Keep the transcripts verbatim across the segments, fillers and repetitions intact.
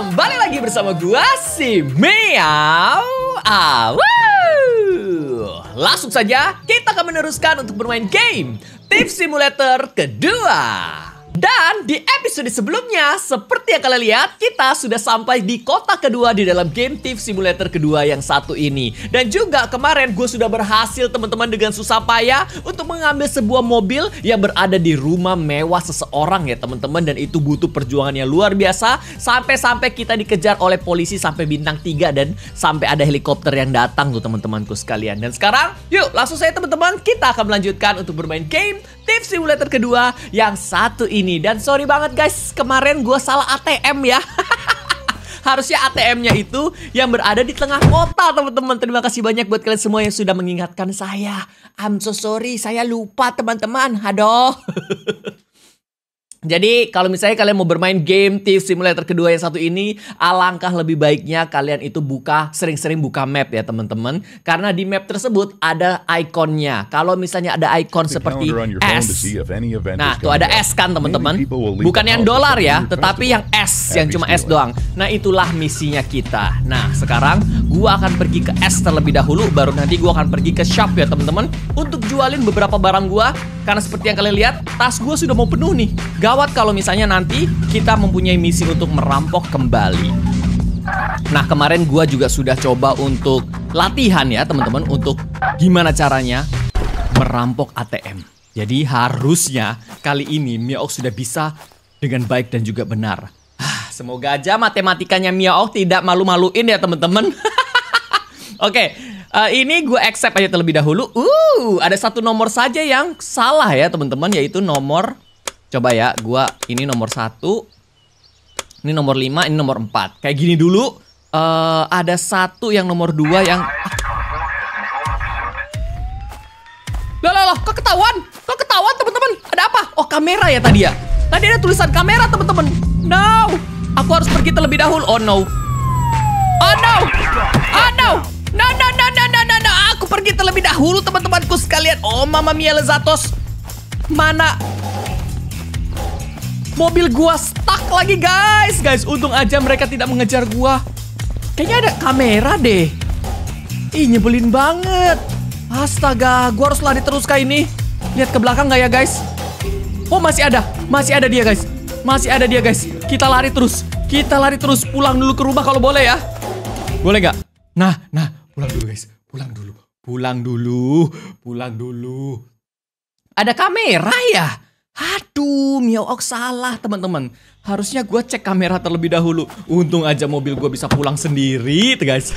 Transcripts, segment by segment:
Kembali lagi bersama gua si Meow. Ah, langsung saja kita akan meneruskan untuk bermain game Thief Simulator kedua. Dan di episode sebelumnya, seperti yang kalian lihat, kita sudah sampai di kota kedua di dalam game Thief Simulator kedua yang satu ini. Dan juga kemarin gue sudah berhasil teman-teman dengan susah payah untuk mengambil sebuah mobil yang berada di rumah mewah seseorang ya teman-teman. Dan itu butuh perjuangan yang luar biasa. Sampai-sampai kita dikejar oleh polisi sampai bintang tiga dan sampai ada helikopter yang datang tuh teman-temanku sekalian. Dan sekarang, yuk langsung saja teman-teman, kita akan melanjutkan untuk bermain game Thief Simulator kedua yang satu ini. Dan sorry banget guys, kemarin gue salah A T M ya. Harusnya A T M-nya itu yang berada di tengah kota teman-teman. Terima kasih banyak buat kalian semua yang sudah mengingatkan saya. I'm so sorry, saya lupa teman-teman. Aduh. Jadi kalau misalnya kalian mau bermain game Thief Simulator kedua yang satu ini, alangkah lebih baiknya kalian itu buka, sering-sering buka map ya teman-teman. Karena di map tersebut ada ikonnya. Kalau misalnya ada ikon seperti S. Nah tuh ada S kan teman-teman. Bukan yang dolar ya, tetapi yang S, yang cuma S doang. Nah itulah misinya kita. Nah sekarang gua akan pergi ke S terlebih dahulu, baru nanti gua akan pergi ke shop ya teman-teman, untuk jualin beberapa barang gua. Karena seperti yang kalian lihat, tas gua sudah mau penuh nih. Gawat kalau misalnya nanti kita mempunyai misi untuk merampok kembali. Nah kemarin gua juga sudah coba untuk latihan ya teman-teman, untuk gimana caranya merampok A T M. Jadi harusnya kali ini Meow sudah bisa dengan baik dan juga benar. Ah, semoga aja matematikanya Meow tidak malu-maluin ya teman-teman. Oke, uh, ini gue accept aja terlebih dahulu. Uh, ada satu nomor saja yang salah ya teman-teman, yaitu nomor. Coba ya, gua ini nomor satu, ini nomor lima, ini nomor empat. Kayak gini dulu. Uh, ada satu yang nomor dua yang. Loh, loh, loh, kok ketahuan? Kok ketahuan teman-teman? Ada apa? Oh, kamera ya tadi ya. Tadi ada tulisan kamera teman-teman. No, aku harus pergi terlebih dahulu. Oh no, oh no, oh no, no, no, no, no, no, no, no. Aku pergi terlebih dahulu teman-temanku sekalian. Oh, Mama Mia Lezatos, mana? Mobil gua stuck lagi guys. Guys, untung aja mereka tidak mengejar gua. Kayaknya ada kamera deh. Ih, nyebelin banget. Astaga, gua harus lari terus kayak ini. Lihat ke belakang nggak ya guys? Oh, masih ada. Masih ada dia guys. Masih ada dia guys. Kita lari terus. Kita lari terus. Pulang dulu ke rumah kalau boleh ya. Boleh nggak? Nah, nah, pulang dulu guys. Pulang dulu. Pulang dulu. Pulang dulu. Ada kamera ya? Aduh, Meow salah teman-teman. Harusnya gue cek kamera terlebih dahulu. Untung aja mobil gue bisa pulang sendiri tuh guys.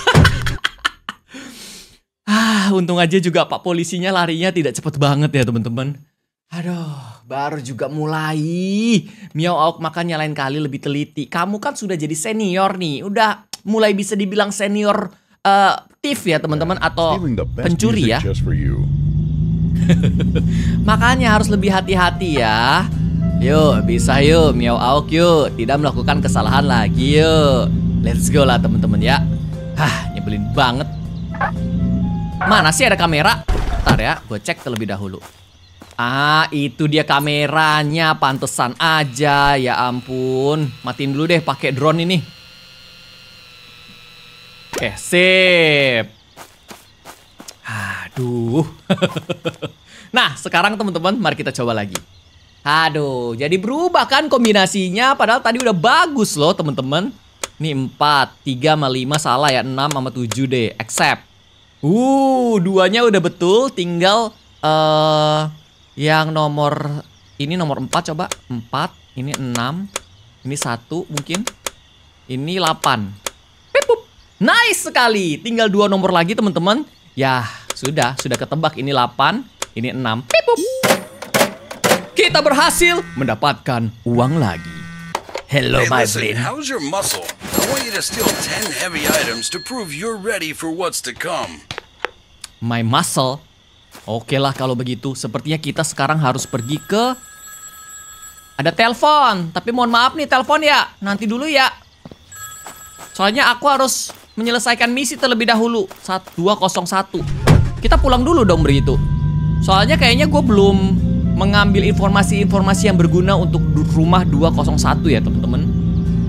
Ah, untung aja juga pak polisinya larinya tidak cepet banget ya teman-teman. Aduh, baru juga mulai. Meow makanya lain kali lebih teliti. Kamu kan sudah jadi senior nih. Udah mulai bisa dibilang senior uh, thief ya teman-teman, atau pencuri ya. Makanya harus lebih hati-hati ya. Yuk, bisa yuk, Meow Auk yuk. Tidak melakukan kesalahan lagi yuk. Let's go lah teman-teman ya. Hah, nyebelin banget. Mana sih ada kamera? Bentar ya, gue cek terlebih dahulu. Ah, itu dia kameranya. Pantesan aja, ya ampun. Matiin dulu deh pakai drone ini. Oke, sip. Aduh. Nah sekarang teman-teman, mari kita coba lagi. Aduh, jadi berubah kan kombinasinya. Padahal tadi udah bagus loh teman-teman. Ini empat, tiga sama lima salah ya. Enam sama tujuh deh, accept. Uh, duanya udah betul. Tinggal uh, yang nomor ini nomor empat coba. Empat, ini enam, ini satu mungkin, ini delapan. Pipup. Nice sekali. Tinggal dua nomor lagi teman-teman. Ya, sudah, sudah ketebak. Ini delapan, ini enam. Pipup. Kita berhasil mendapatkan uang lagi. Hello, hey, my listen, friend. how's your muscle? I want you to steal ten heavy items to prove you're ready for what's to come. My muscle? Oke lah kalau begitu. Sepertinya kita sekarang harus pergi ke... Ada telepon. Tapi mohon maaf nih telepon ya. Nanti dulu ya. Soalnya aku harus menyelesaikan misi terlebih dahulu. Dua nol satu. Kita pulang dulu dong begitu. Soalnya kayaknya gue belum mengambil informasi-informasi yang berguna untuk rumah dua nol satu ya teman-teman.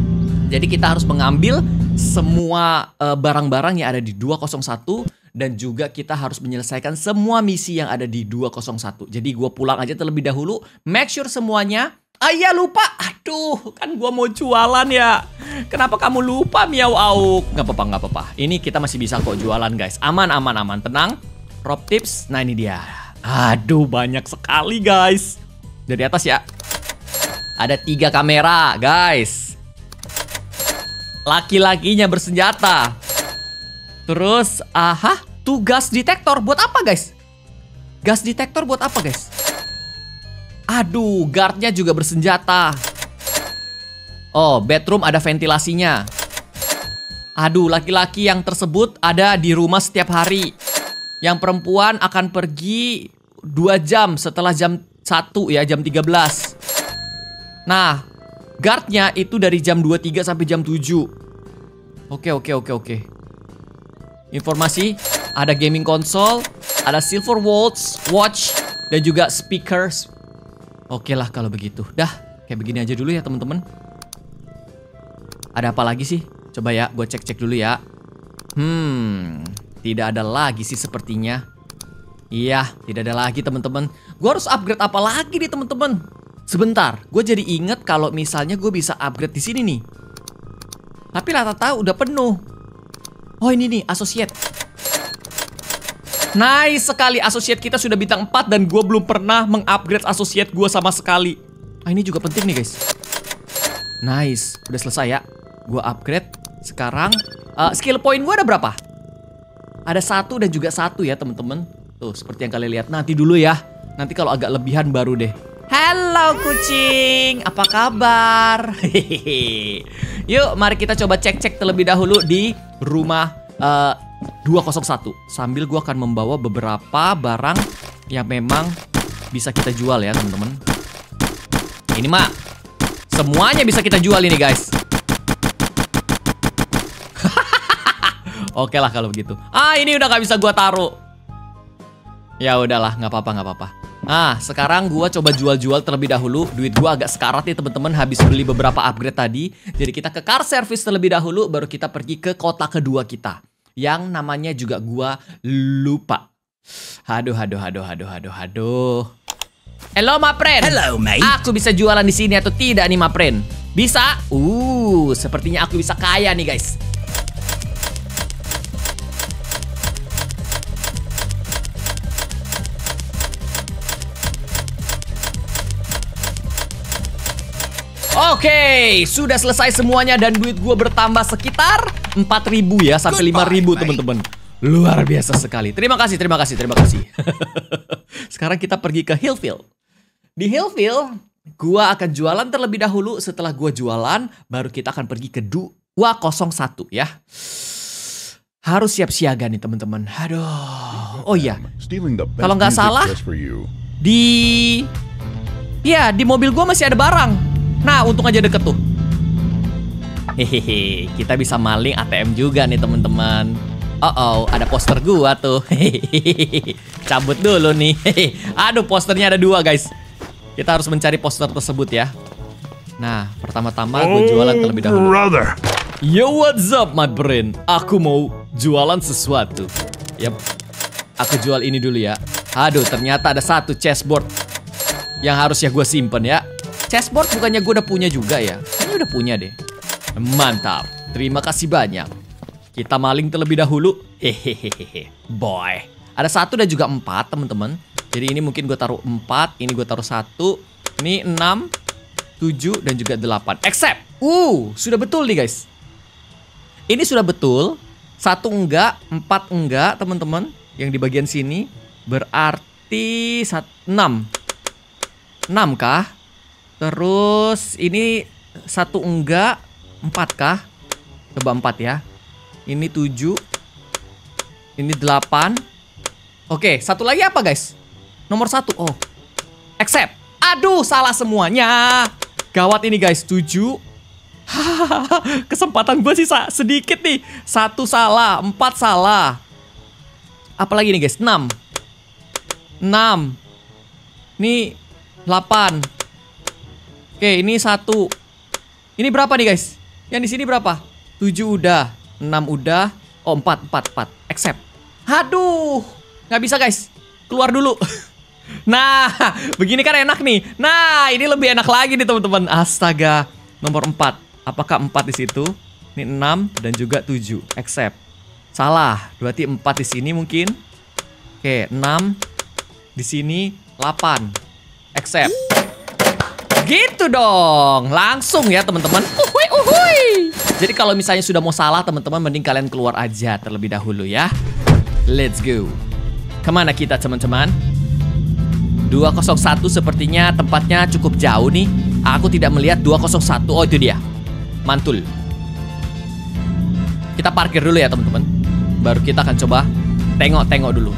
Jadi kita harus mengambil semua uh, barang-barang yang ada di dua nol satu. Dan juga kita harus menyelesaikan semua misi yang ada di dua nol satu. Jadi gue pulang aja terlebih dahulu. Make sure semuanya. Ah iya lupa. Aduh kan gue mau jualan ya. Kenapa kamu lupa Miao Auk? Gak apa-apa, gak apa-apa. Ini kita masih bisa kok jualan guys. Aman, aman, aman. Tenang. Rob tips. Nah ini dia. Aduh banyak sekali guys. Dari atas ya. Ada tiga kamera guys. Laki-lakinya bersenjata. Terus, aha, tuh gas detektor buat apa guys? Gas detektor buat apa guys? Aduh, guardnya juga bersenjata. Oh, bedroom ada ventilasinya. Aduh, laki-laki yang tersebut ada di rumah setiap hari. Yang perempuan akan pergi dua jam setelah jam satu ya, jam tiga belas. Nah, guardnya itu dari jam dua puluh tiga sampai jam tujuh. Oke, oke, oke, oke. Informasi, ada gaming console, ada silver watch, watch, dan juga speakers. Oke lah kalau begitu. Dah, kayak begini aja dulu ya teman-teman. Ada apa lagi sih? Coba ya, gue cek-cek dulu ya. Hmm, tidak ada lagi sih sepertinya. Iya, tidak ada lagi teman-teman. Gue harus upgrade apa lagi nih teman-teman? Sebentar, gue jadi inget kalau misalnya gue bisa upgrade di sini nih. Tapi rata-rata udah penuh. Oh ini nih, associate. Nice sekali, associate kita sudah bintang empat. Dan gue belum pernah mengupgrade associate gue sama sekali. Ah ini juga penting nih guys. Nice, udah selesai ya. Gue upgrade. Sekarang uh, skill point gue ada berapa? Ada satu dan juga satu ya teman-teman. Tuh seperti yang kalian lihat. Nanti dulu ya. Nanti kalau agak lebihan baru deh. Halo kucing, apa kabar? Hehehe. Yuk mari kita coba cek-cek terlebih dahulu di rumah uh, dua nol satu. Sambil gue akan membawa beberapa barang yang memang bisa kita jual ya teman-teman. Ini mah semuanya bisa kita jual ini guys. Oke lah kalau begitu. Ah ini udah gak bisa gue taruh. Ya udahlah, nggak apa-apa, nggak apa-apa. Nah, sekarang gua coba jual-jual terlebih dahulu. Duit gua agak sekarat nih teman-teman, habis beli beberapa upgrade tadi. Jadi kita ke car service terlebih dahulu, baru kita pergi ke kota kedua kita. Yang namanya juga gua lupa. Aduh, aduh, aduh, aduh, aduh, aduh. Hello, my friend. Hello, mate. Aku bisa jualan di sini atau tidak nih, my friend? Bisa? Uh, sepertinya aku bisa kaya nih, guys. Oke, sudah selesai semuanya dan duit gue bertambah sekitar empat ribu ya sampai lima ribu teman-teman. Luar biasa sekali. Terima kasih, terima kasih, terima kasih. Sekarang kita pergi ke Hillville. Di Hillville, gue akan jualan terlebih dahulu. Setelah gue jualan, baru kita akan pergi ke dua nol satu ya. Harus siap siaga nih teman-teman. Aduh. Oh iya. Kalau nggak salah, di ya di mobil gue masih ada barang. Nah, untung aja deket tuh. Hehehe, kita bisa maling A T M juga nih teman-teman. Oh oh, ada poster gua tuh. Hehehe, cabut dulu nih. Hehehe. Aduh, posternya ada dua guys. Kita harus mencari poster tersebut ya. Nah, pertama-tama gue jualan terlebih dahulu. Brother. Yo, what's up my friend? Aku mau jualan sesuatu. Yap, aku jual ini dulu ya. Aduh, ternyata ada satu chessboard yang harusnya gue simpen ya. Chessboard bukannya gue udah punya juga ya? Ini udah punya deh. Mantap. Terima kasih banyak. Kita maling terlebih dahulu. Hehehehe. Boy. Ada satu dan juga empat teman-teman. Jadi ini mungkin gue taruh empat. Ini gue taruh satu. Ini enam, tujuh dan juga delapan. Accept. Uh, sudah betul nih guys. Ini sudah betul. Satu enggak, empat enggak teman-teman. Yang di bagian sini berarti enam. enam kah? Terus ini satu enggak, empat kah? Coba empat ya. Ini tujuh. Ini delapan. Oke, satu lagi apa guys? Nomor satu. Oh, accept. Aduh, salah semuanya. Gawat ini guys, tujuh. Kesempatan gue sih sedikit nih. Satu salah, empat salah. Apalagi nih guys, enam. enam. Ini delapan. Oke, ini satu. Ini berapa nih guys? Yang di sini berapa? tujuh udah, enam udah. Oh, empat, empat, empat. Accept. Aduh, nggak bisa guys. Keluar dulu. Nah, begini kan enak nih. Nah, ini lebih enak lagi nih teman-teman. Astaga. Nomor empat. Apakah empat di situ? Ini enam dan juga tujuh. Accept. Salah. Berarti empat di sini mungkin. Oke, enam di sini, delapan. Accept. Gitu dong. Langsung ya teman-teman. Uhui, uhui. Jadi kalau misalnya sudah mau salah teman-teman, mending kalian keluar aja terlebih dahulu ya. Let's go. Kemana kita teman-teman? dua nol satu sepertinya tempatnya cukup jauh nih. Aku tidak melihat dua nol satu. Oh, itu dia. Mantul. Kita parkir dulu ya teman-teman. Baru kita akan coba tengok-tengok dulu.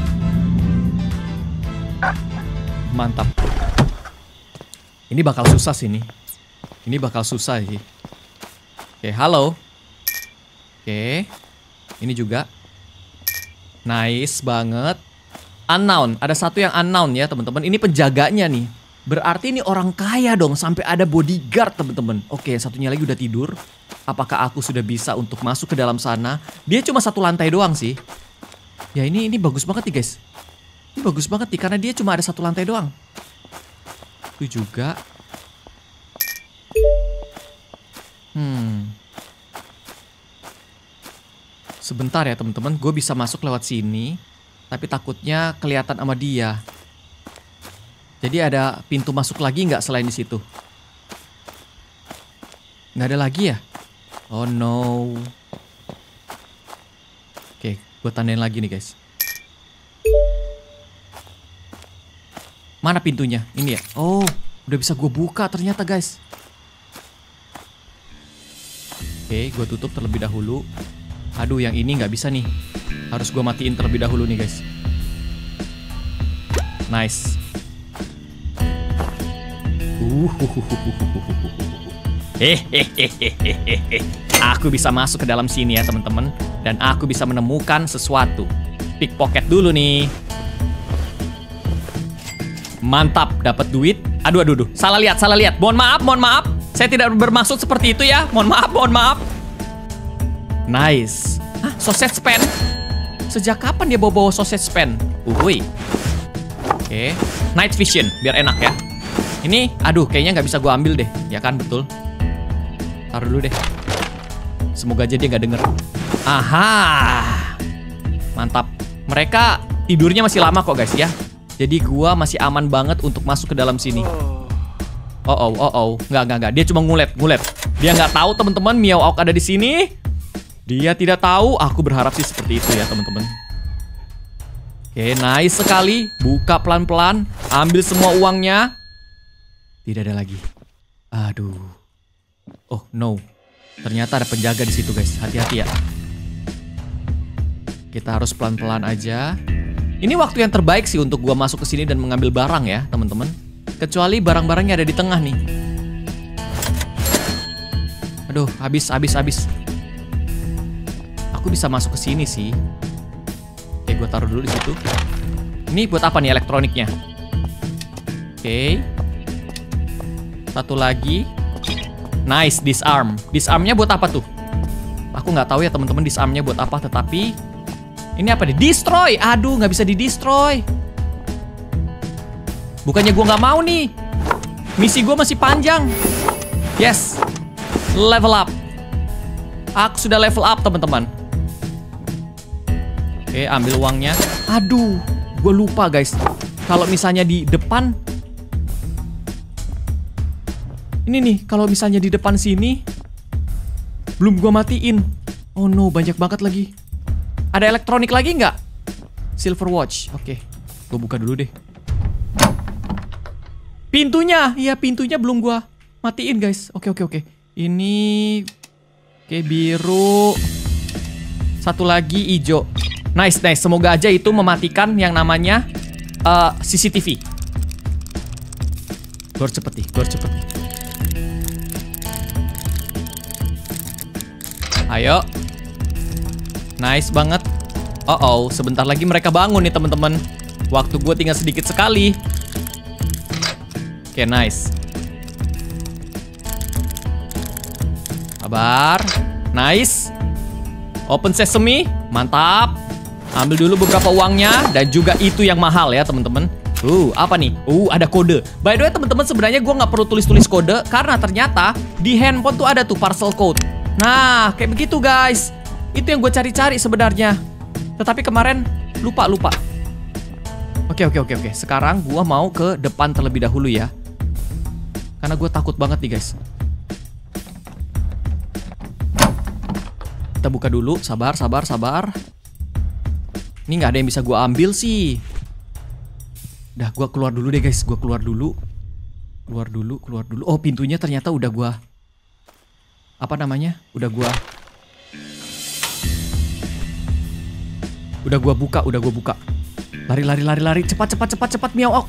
Mantap. Ini bakal susah sih nih. Ini bakal susah sih. Oke, halo. Oke. Ini juga. Nice banget. Unknown, ada satu yang unknown ya teman-teman. Ini penjaganya nih. Berarti ini orang kaya dong, sampai ada bodyguard teman-teman. Oke, yang satunya lagi udah tidur. Apakah aku sudah bisa untuk masuk ke dalam sana? Dia cuma satu lantai doang sih. Ya ini ini bagus banget nih guys. Ini bagus banget nih karena dia cuma ada satu lantai doang. Itu juga. Hmm. Sebentar ya teman-teman, gue bisa masuk lewat sini. Tapi takutnya kelihatan sama dia. Jadi ada pintu masuk lagi nggak selain di situ? Nggak ada lagi ya? Oh no. Oke, gue tandain lagi nih guys. Mana pintunya? Ini ya? Oh, udah bisa gue buka ternyata guys. Oke, gue tutup terlebih dahulu. Aduh, yang ini nggak bisa nih. Harus gue matiin terlebih dahulu nih guys. Nice. Hehehehehehe. Aku bisa masuk ke dalam sini ya teman-teman. Dan aku bisa menemukan sesuatu. Pickpocket dulu nih. Mantap, dapat duit. Aduh, aduh, aduh. Salah lihat, salah lihat. Mohon maaf, mohon maaf. Saya tidak bermaksud seperti itu ya. Mohon maaf, mohon maaf. Nice. Hah, sausage pen? Sejak kapan dia bawa-bawa sausage pen? Uhuy. Oke, night vision biar enak ya. Ini, aduh, kayaknya nggak bisa gue ambil deh. Ya kan, betul. Taruh dulu deh. Semoga aja dia nggak denger. Aha, mantap. Mereka tidurnya masih lama kok guys ya. Jadi gue masih aman banget untuk masuk ke dalam sini. Oh oh oh oh, nggak nggak nggak. Dia cuma ngulet ngulet. Dia nggak tahu teman-teman Meowth ada di sini. Dia tidak tahu. Aku berharap sih seperti itu ya teman-teman. Oke, nice sekali. Buka pelan-pelan. Ambil semua uangnya. Tidak ada lagi. Aduh. Oh no. Ternyata ada penjaga di situ guys. Hati-hati ya. Kita harus pelan-pelan aja. Ini waktu yang terbaik sih untuk gua masuk ke sini dan mengambil barang ya teman-teman. Kecuali barang-barangnya ada di tengah nih. Aduh, habis, habis, habis. Aku bisa masuk ke sini sih. Oke, gue taruh dulu di situ. Ini buat apa nih elektroniknya? Oke. Satu lagi. Nice, disarm. Disarmnya buat apa tuh? Aku nggak tahu ya teman-teman disarmnya buat apa. Tetapi ini apa nih? Destroy. Aduh, nggak bisa di-destroy. Bukannya gue nggak mau nih. Misi gue masih panjang. Yes. Level up. Aku sudah level up teman-teman. Oke, ambil uangnya. Aduh, gue lupa guys. Kalau misalnya di depan. Ini nih, kalau misalnya di depan sini. Belum gue matiin. Oh no, banyak banget lagi. Ada elektronik lagi nggak? Silver watch. Oke, gue buka dulu deh. Pintunya, iya pintunya belum gue matiin guys. Oke, oke, oke. Ini. Oke, biru. Satu lagi hijau. Nice, nice. Semoga aja itu mematikan yang namanya uh, C C T V. Gue harus cepet nih, gue harus cepet nih. Ayo. Nice banget. Oh oh, sebentar lagi mereka bangun nih teman-teman. Waktu gue tinggal sedikit sekali. Oke, nice. Sabar. Nice. Open sesame. Mantap. Ambil dulu beberapa uangnya. Dan juga itu yang mahal ya teman-teman. Uh, apa nih? Uh, ada kode. By the way teman-teman, sebenarnya gue nggak perlu tulis-tulis kode karena ternyata di handphone tuh ada tuh parcel code. Nah, kayak begitu guys. Itu yang gue cari-cari sebenarnya. Tetapi kemarin lupa-lupa. Oke, oke, oke, oke. Sekarang gue mau ke depan terlebih dahulu ya. Karena gue takut banget nih guys. Kita buka dulu. Sabar, sabar, sabar. Ini nggak ada yang bisa gue ambil sih. Udah, gue keluar dulu deh guys. Gue keluar dulu. Keluar dulu, keluar dulu. Oh, pintunya ternyata udah gue... Apa namanya? Udah gue... Udah gue buka, udah gue buka. Lari, lari, lari, lari. Cepat, cepat, cepat, cepat. Miau.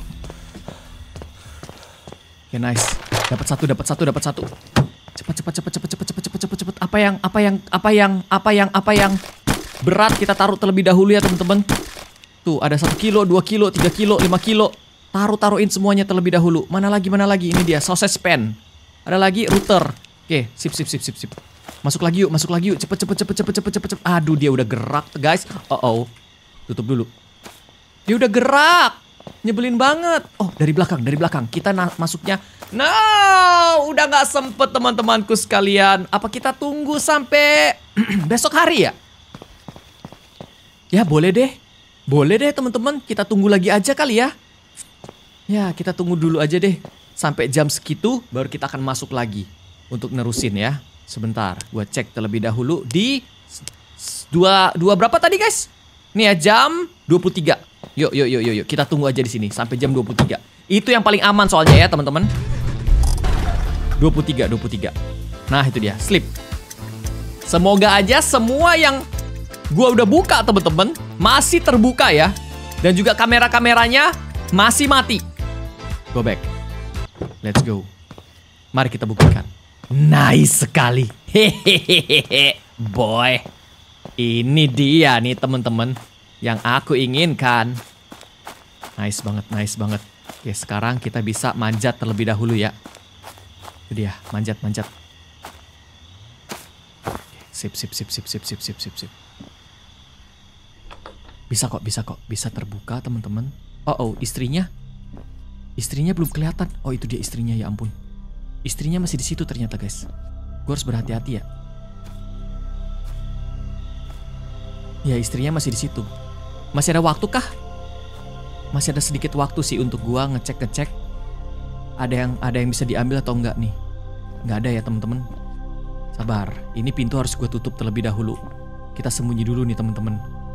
Oke, nice. Dapat satu, dapat satu, dapat satu. Cepat, cepat, cepat, cepat, cepat, cepat, cepat, cepat, cepat. Apa yang, apa yang, apa yang, apa yang, apa yang berat kita taruh terlebih dahulu ya teman-teman. Tuh, ada satu kilo, dua kilo, tiga kilo, lima kilo. Taruh-taruhin semuanya terlebih dahulu. Mana lagi, mana lagi? Ini dia, sausage pan. Ada lagi router. Oke, sip, sip, sip, sip, sip. Masuk lagi yuk, masuk lagi yuk. Cepet, cepet, cepet, cepet, cepet, cepet, cepet. Aduh, dia udah gerak, guys. Oh, oh. Tutup dulu. Dia udah gerak. Nyebelin banget. Oh, dari belakang, dari belakang. Kita masuknya. No, udah nggak sempet teman-temanku sekalian. Apa kita tunggu sampai besok hari ya? Ya, boleh deh. Boleh deh teman-teman, kita tunggu lagi aja kali ya. Ya, kita tunggu dulu aja deh. Sampai jam segitu, baru kita akan masuk lagi. Untuk nerusin ya. Sebentar, gue cek terlebih dahulu di... Dua, dua berapa tadi guys? Nih ya, jam dua puluh tiga. Yuk, yuk, yuk, yuk, yuk. Kita tunggu aja di sini sampai jam dua puluh tiga. Itu yang paling aman soalnya ya teman-teman. dua puluh tiga, dua puluh tiga. Nah, itu dia, sleep. Semoga aja semua yang gua udah buka teman-teman masih terbuka ya. Dan juga kamera-kameranya masih mati. Go back. Let's go. Mari kita buktikan. Nice sekali. Hehehe. Boy. Ini dia nih teman-teman yang aku inginkan. Nice banget, nice banget. Oke, sekarang kita bisa manjat terlebih dahulu ya. Itu dia, manjat, manjat. Sip, sip, sip, sip, sip, sip, sip, sip, sip. Bisa kok, bisa kok, bisa terbuka teman-teman. Oh, oh, istrinya, istrinya belum kelihatan. Oh, itu dia istrinya, ya ampun. Istrinya masih di situ ternyata guys. Gue harus berhati-hati ya. Ya, istrinya masih di situ. Masih ada waktu kah? Masih ada sedikit waktu sih untuk gua ngecek-ngecek. Ada yang ada yang bisa diambil atau enggak nih? Nggak ada ya teman-teman. Sabar, ini pintu harus gua tutup terlebih dahulu. Kita sembunyi dulu nih teman-teman.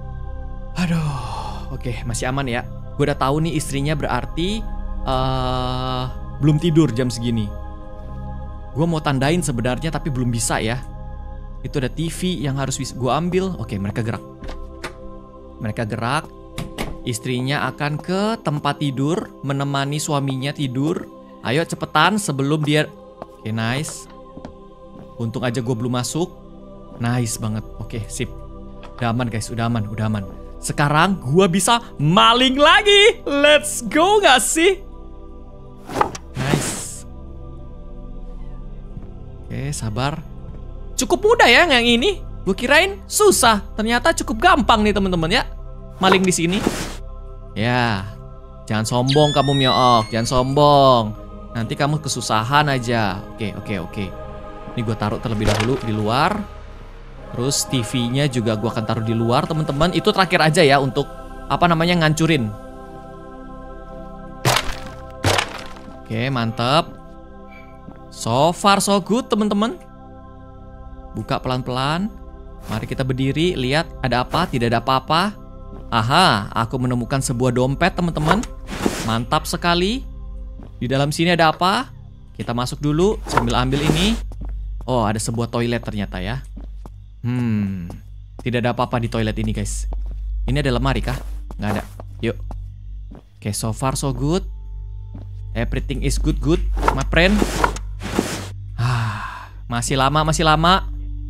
Aduh, oke masih aman ya. Gua udah tahu nih istrinya berarti uh, belum tidur jam segini. Gua mau tandain sebenarnya tapi belum bisa ya. Itu ada T V yang harus gue ambil. Oke, mereka gerak. Mereka gerak. Istrinya akan ke tempat tidur, menemani suaminya tidur. Ayo cepetan sebelum dia... Oke, nice. Untung aja gue belum masuk. Nice banget. Oke, sip. Udah aman guys, udah aman, udah aman. Sekarang gue bisa maling lagi. Let's go gak sih? Nice. Oke, sabar. Cukup mudah ya yang ini. Gue kirain susah. Ternyata cukup gampang nih teman-teman ya. Maling di sini. Ya. Jangan sombong kamu Miook. Jangan sombong. Nanti kamu kesusahan aja. Oke, oke, oke. Ini gue taruh terlebih dahulu di luar. Terus T V-nya juga gue akan taruh di luar teman-teman. Itu terakhir aja ya untuk apa namanya ngancurin. Oke, mantap. So far so good teman-teman. Buka pelan-pelan. Mari kita berdiri, lihat ada apa, tidak ada apa-apa. Aha, aku menemukan sebuah dompet teman-teman. Mantap sekali. Di dalam sini ada apa? Kita masuk dulu, sambil ambil ini. Oh, ada sebuah toilet ternyata ya. Hmm, tidak ada apa-apa di toilet ini guys. Ini ada lemari kah? Nggak ada. Yuk. Oke, so far so good. Everything is good good, my friend. Ah, masih lama, masih lama.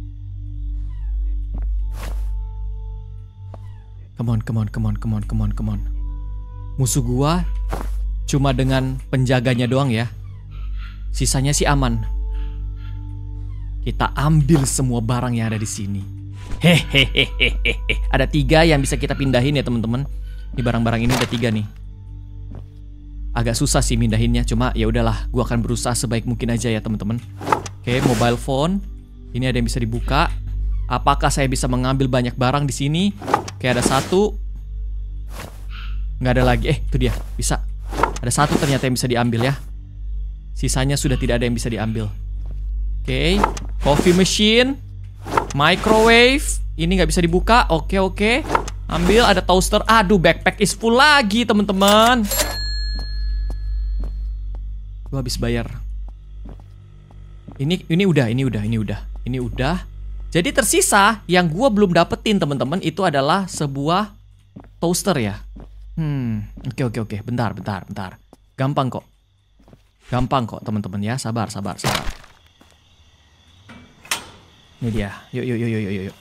Come on, come on, come on, come on, come on, come on. Musuh gua cuma dengan penjaganya doang ya. Sisanya sih aman. Kita ambil semua barang yang ada di sini. Hehehehehe. Ada tiga yang bisa kita pindahin ya teman-teman. Ini barang-barang ini ada tiga nih. Agak susah sih mindahinnya, cuma ya udahlah, gua akan berusaha sebaik mungkin aja ya teman-teman. Oke, mobile phone. Ini ada yang bisa dibuka. Apakah saya bisa mengambil banyak barang di sini? Oke, ada satu. Nggak ada lagi. Eh, itu dia. Bisa. Ada satu ternyata yang bisa diambil ya. Sisanya sudah tidak ada yang bisa diambil. Oke, coffee machine, microwave. Ini nggak bisa dibuka. Oke, oke. Ambil, ada toaster. Aduh, backpack is full lagi teman-teman. Gua habis bayar. Ini ini udah, ini udah, ini udah, ini udah. Jadi tersisa yang gua belum dapetin teman-teman itu adalah sebuah toaster ya. Hmm, oke oke oke. Bentar, bentar, bentar. Gampang kok. Gampang kok teman-teman ya. Sabar, sabar, sabar. Ini dia. Yuk, yuk, yuk, yuk, yuk, yuk.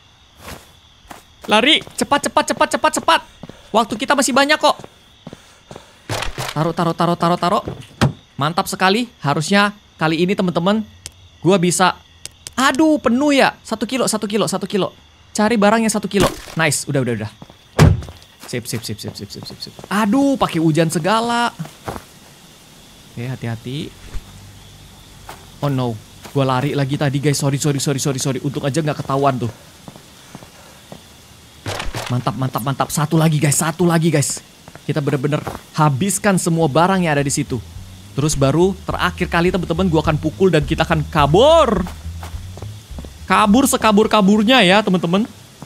Lari, cepat, cepat, cepat, cepat, cepat. Waktu kita masih banyak kok. Taruh, taruh, taruh, taruh, taruh. Mantap sekali. Harusnya kali ini teman-teman, gua bisa. Aduh, penuh ya. Satu kilo, satu kilo, satu kilo. Cari barang yang satu kilo. Nice, udah, udah, udah. Sip, sip, sip, sip, sip, sip, sip, sip. Aduh, pakai hujan segala. Oke, hati-hati. Oh no, gua lari lagi tadi guys. Sorry, sorry, sorry, sorry, sorry. Untung aja nggak ketahuan tuh. Mantap, mantap, mantap. Satu lagi guys, satu lagi guys. Kita bener-bener habiskan semua barang yang ada di situ. Terus baru terakhir kali teman-teman gua akan pukul dan kita akan kabur. Kabur sekabur-kaburnya ya teman-teman.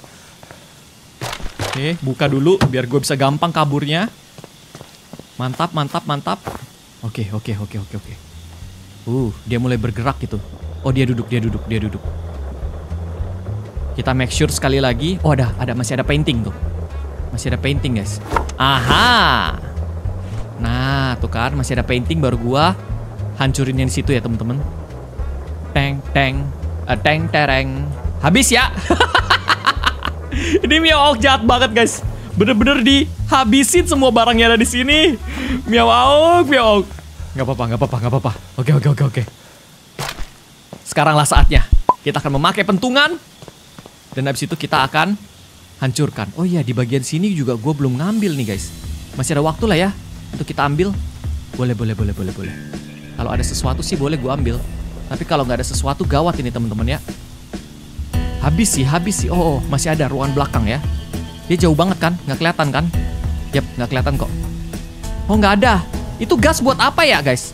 Oke, buka dulu biar gue bisa gampang kaburnya. Mantap, mantap, mantap. Oke, oke, oke, oke, oke. Uh, dia mulai bergerak gitu. Oh, dia duduk, dia duduk, dia duduk. Kita make sure sekali lagi. Oh, ada, ada masih ada painting tuh. Masih ada painting, guys. Aha. Nah, tuh kan masih ada painting, baru gua hancurin yang di situ ya, teman-teman. Teng, teng, uh, teng, tereng. Habis ya. Ini Miawauk jahat banget, guys. Bener-bener dihabisin semua barang yang ada di sini. Miawauk, Miawauk. Gak apa-apa, gak apa-apa, gak apa-apa. Oke, oke, oke, oke. Sekaranglah saatnya. Kita akan memakai pentungan. Dan habis itu kita akan hancurkan. Oh iya, di bagian sini juga gue belum ngambil nih, guys. Masih ada waktu lah ya untuk kita ambil. Boleh, boleh, boleh, boleh, boleh. Kalau ada sesuatu sih boleh gue ambil. Tapi kalau nggak ada sesuatu gawat ini teman-teman ya. Habis sih, habis sih. Oh, oh, masih ada ruangan belakang ya. Dia jauh banget kan? Nggak kelihatan kan? Yap, nggak kelihatan kok. Oh, nggak ada. Itu gas buat apa ya, guys?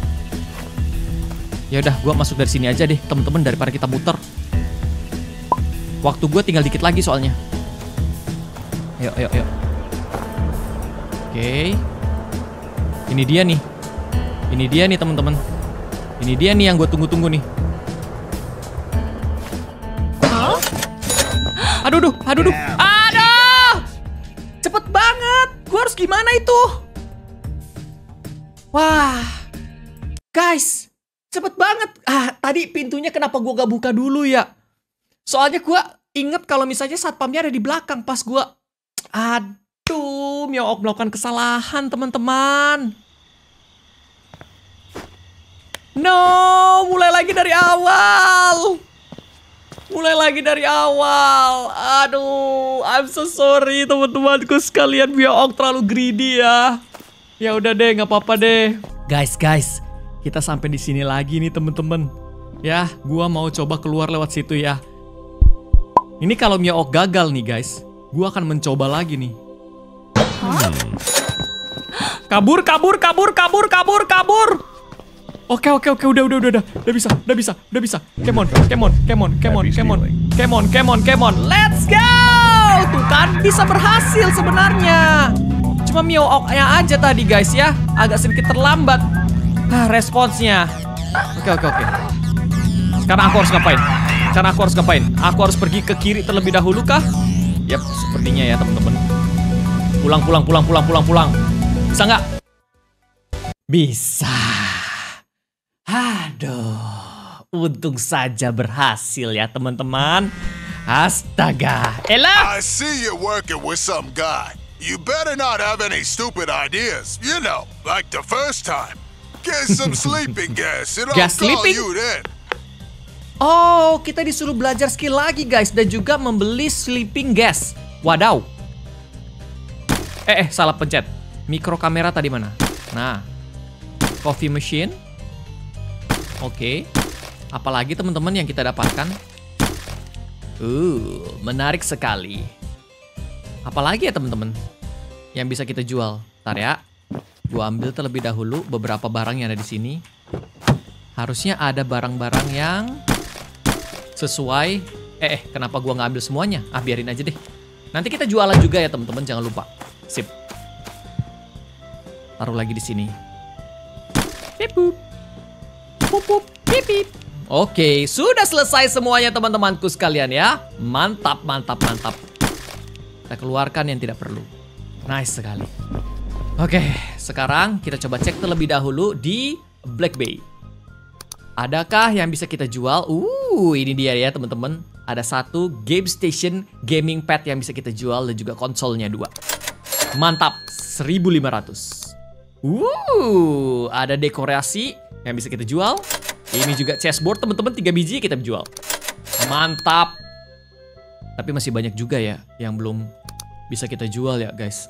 Ya udah, gua masuk dari sini aja deh, teman-teman, daripada kita muter. Waktu gua tinggal dikit lagi soalnya. Ayo, ayo, ayo. Oke. Ini dia nih. Ini dia nih, teman-teman. Ini dia nih yang gue tunggu-tunggu nih. Aduh, aduh, aduh, aduh, aduh, cepet banget. Gue harus gimana itu? Wah, guys, cepet banget. Ah, tadi pintunya kenapa gue gak buka dulu ya? Soalnya gue inget kalau misalnya satpamnya ada di belakang pas gue. Aduh, Miawauk melakukan kesalahan, teman-teman. No, mulai lagi dari awal. Mulai lagi dari awal. Aduh, I'm so sorry teman-temanku sekalian. Miawauk terlalu greedy ya. Ya udah deh, nggak apa-apa deh. Guys, guys, kita sampai di sini lagi nih teman-teman. Ya, gua mau coba keluar lewat situ ya. Ini kalau Miawauk gagal nih guys, gua akan mencoba lagi nih. Hmm. Kabur, kabur, kabur, kabur, kabur, kabur. Oke, oke, oke, udah, udah, udah, udah, udah bisa, udah bisa, udah bisa. Come on, come on, come on, come on, come on, come on, come on, come on. Let's go! Tuh kan, bisa berhasil sebenarnya. Cuma Miawauknya aja tadi guys ya, agak sedikit terlambat. Ah, responsnya. Oke, oke, oke. Sekarang aku harus ngapain? Sekarang aku harus ngapain? Aku harus pergi ke kiri terlebih dahulu kah? Yap, sepertinya ya teman-teman. Pulang, pulang, pulang, pulang, pulang, pulang. Bisa nggak? Bisa. Aduh, untung saja berhasil ya teman-teman. Astaga. Ella. I see you working with some guy. You better not have any stupid ideas. You know, like the first time. Get some sleeping gas and I'll Gas call sleeping? you then. Oh, kita disuruh belajar skill lagi guys. Dan juga membeli sleeping gas. Wadaw. Eh, eh, salah pencet. Mikro kamera tadi mana? Nah. Coffee machine. Oke. Apalagi teman-teman yang kita dapatkan? Uh, menarik sekali. Apalagi ya teman-teman yang bisa kita jual? Ntar ya. Gua ambil terlebih dahulu beberapa barang yang ada di sini. Harusnya ada barang-barang yang sesuai. Eh, eh, kenapa gua nggak ambil semuanya? Ah, biarin aja deh. Nanti kita jualan juga ya teman-teman, jangan lupa. Sip. Taruh lagi di sini. Pip, pup, pup, pip, pip. Oke, sudah selesai semuanya teman-temanku sekalian ya. Mantap, mantap, mantap. Kita keluarkan yang tidak perlu. Nice sekali. Oke, sekarang kita coba cek terlebih dahulu di Black Bay. Adakah yang bisa kita jual? Uh, ini dia ya teman-teman. Ada satu game station gaming pad yang bisa kita jual dan juga konsolnya dua. Mantap, seribu lima ratus. Uh, ada dekorasi yang bisa kita jual. Ini juga chessboard teman-teman, tiga biji kita jual. Mantap. Tapi masih banyak juga ya yang belum bisa kita jual ya guys.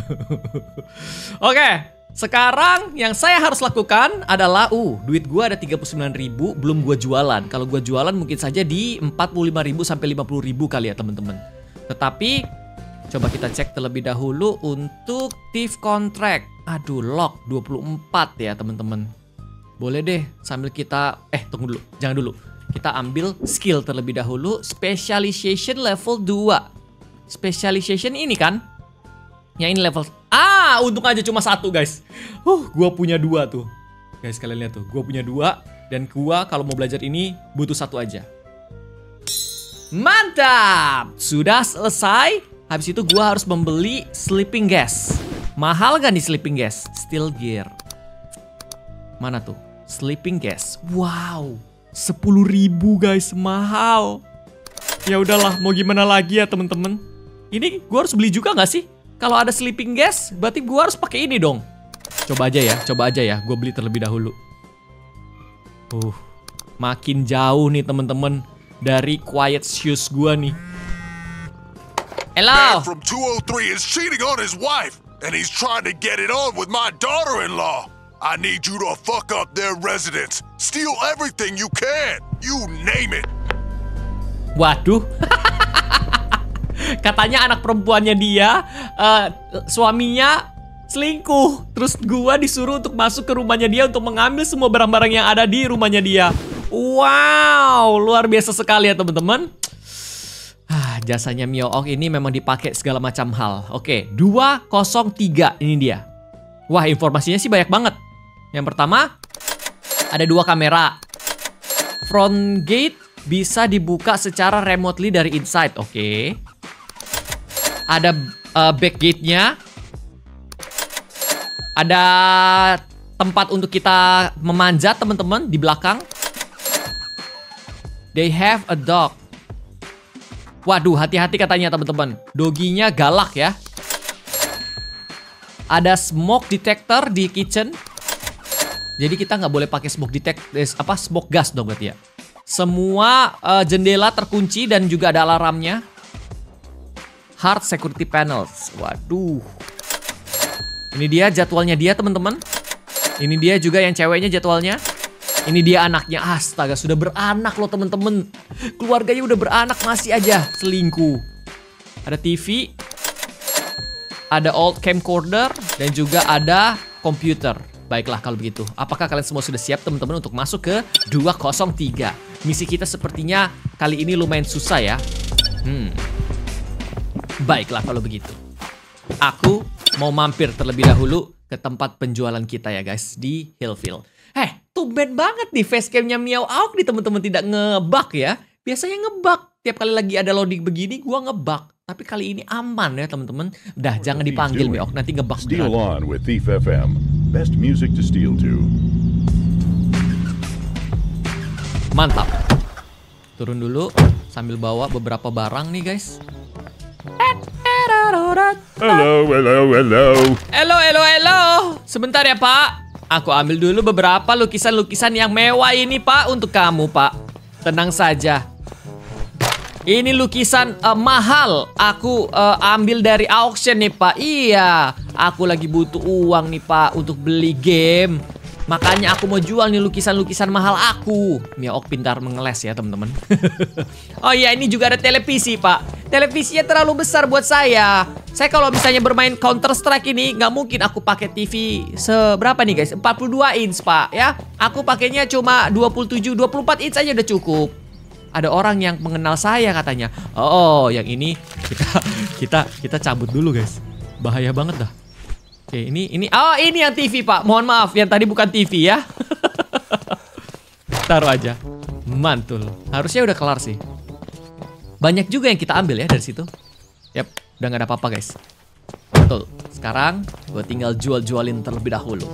Oke, sekarang yang saya harus lakukan adalah uh, duit gua ada tiga puluh sembilan ribu belum gua jualan. Kalau gua jualan mungkin saja di empat puluh lima ribu sampai lima puluh ribu kali ya teman-teman. Tetapi coba kita cek terlebih dahulu untuk thief contract. Aduh, lock dua puluh empat ya teman-teman. Boleh deh sambil kita eh tunggu dulu, jangan dulu. Kita ambil skill terlebih dahulu, specialization level dua. Specialization ini kan? Yang ini level... Ah, untung aja cuma satu guys. Uh, gua punya dua tuh. Guys, kalian lihat tuh. Gua punya dua. Dan gua kalau mau belajar ini butuh satu aja. Mantap! Sudah selesai. Habis itu gua harus membeli sleeping gas. Mahal gak nih sleeping gas? Steel gear. Mana tuh? Sleeping gas. Wow. sepuluh ribu guys. Mahal. Ya udahlah, mau gimana lagi ya teman-teman. Ini gue harus beli juga nggak sih? Kalau ada sleeping gas, berarti gue harus pakai ini dong. Coba aja ya, coba aja ya. Gue beli terlebih dahulu. Uh, makin jauh nih teman-teman dari quiet shoes gue nih. Hello. Man from two oh three is cheating on his wife, and he's trying to get it on with my daughter-in-law. I need you to fuck up their residence, steal everything you can, you name it. Waduh. Katanya anak perempuannya dia, uh, suaminya selingkuh. Terus gua disuruh untuk masuk ke rumahnya dia untuk mengambil semua barang-barang yang ada di rumahnya dia. Wow, luar biasa sekali ya teman-teman. Ah, jasanya Mio-ok ini memang dipakai segala macam hal. Oke, dua nol tiga ini dia. Wah, informasinya sih banyak banget. Yang pertama, ada dua kamera. Front gate bisa dibuka secara remotely dari inside. Oke. Ada uh, back gate-nya. Ada tempat untuk kita memanjat teman-teman di belakang. They have a dog. Waduh, hati-hati katanya teman-teman. Doginya galak ya. Ada smoke detector di kitchen. Jadi kita nggak boleh pakai smoke detect, apa smoke gas dong berarti ya. Semua uh, jendela terkunci dan juga ada alarmnya. Hard security panels. Waduh. Ini dia jadwalnya dia teman-teman. Ini dia juga yang ceweknya jadwalnya. Ini dia anaknya. Astaga, sudah beranak loh teman-teman. Keluarganya udah beranak masih aja selingkuh. Ada T V. Ada old camcorder dan juga ada komputer. Baiklah kalau begitu. Apakah kalian semua sudah siap teman-teman untuk masuk ke dua nol tiga? Misi kita sepertinya kali ini lumayan susah ya. Hmm. Baiklah kalau begitu. Aku mau mampir terlebih dahulu ke tempat penjualan kita ya guys di Hillville. Heh, tumben banget nih facecamnya Mio-ok nih teman-teman tidak ngebug ya. Biasanya ngebug. Tiap kali lagi ada loading begini gua ngebug. Tapi kali ini aman ya teman-teman. Udah jangan dipanggil Mio-ok nanti ngebug. Steal on with Thief F M. Best music to steal to. Mantap. Turun dulu sambil bawa beberapa barang nih guys. Hello, hello, hello. Hello, hello, hello. Sebentar ya Pak. Aku ambil dulu beberapa lukisan-lukisan yang mewah ini Pak untuk kamu Pak. Tenang saja. Ini lukisan uh, mahal. Aku uh, ambil dari auction nih, Pak. Iya, aku lagi butuh uang nih, Pak, untuk beli game. Makanya aku mau jual nih lukisan-lukisan mahal aku. Miaok pintar mengeles ya, teman-teman. Oh iya, ini juga ada televisi, Pak. Televisinya terlalu besar buat saya. Saya kalau misalnya bermain Counter Strike ini, nggak mungkin aku pakai T V seberapa nih, guys? empat puluh dua inch, Pak, ya. Aku pakainya cuma dua puluh tujuh, dua puluh empat inch aja udah cukup. Ada orang yang mengenal saya katanya. Oh, yang ini kita kita kita cabut dulu, guys. Bahaya banget dah. Oke, ini ini oh ini yang T V, Pak. Mohon maaf, yang tadi bukan T V ya. Taruh aja. Mantul. Harusnya udah kelar sih. Banyak juga yang kita ambil ya dari situ. Yap, udah gak ada apa-apa, guys. Betul. Sekarang gue tinggal jual-jualin terlebih dahulu.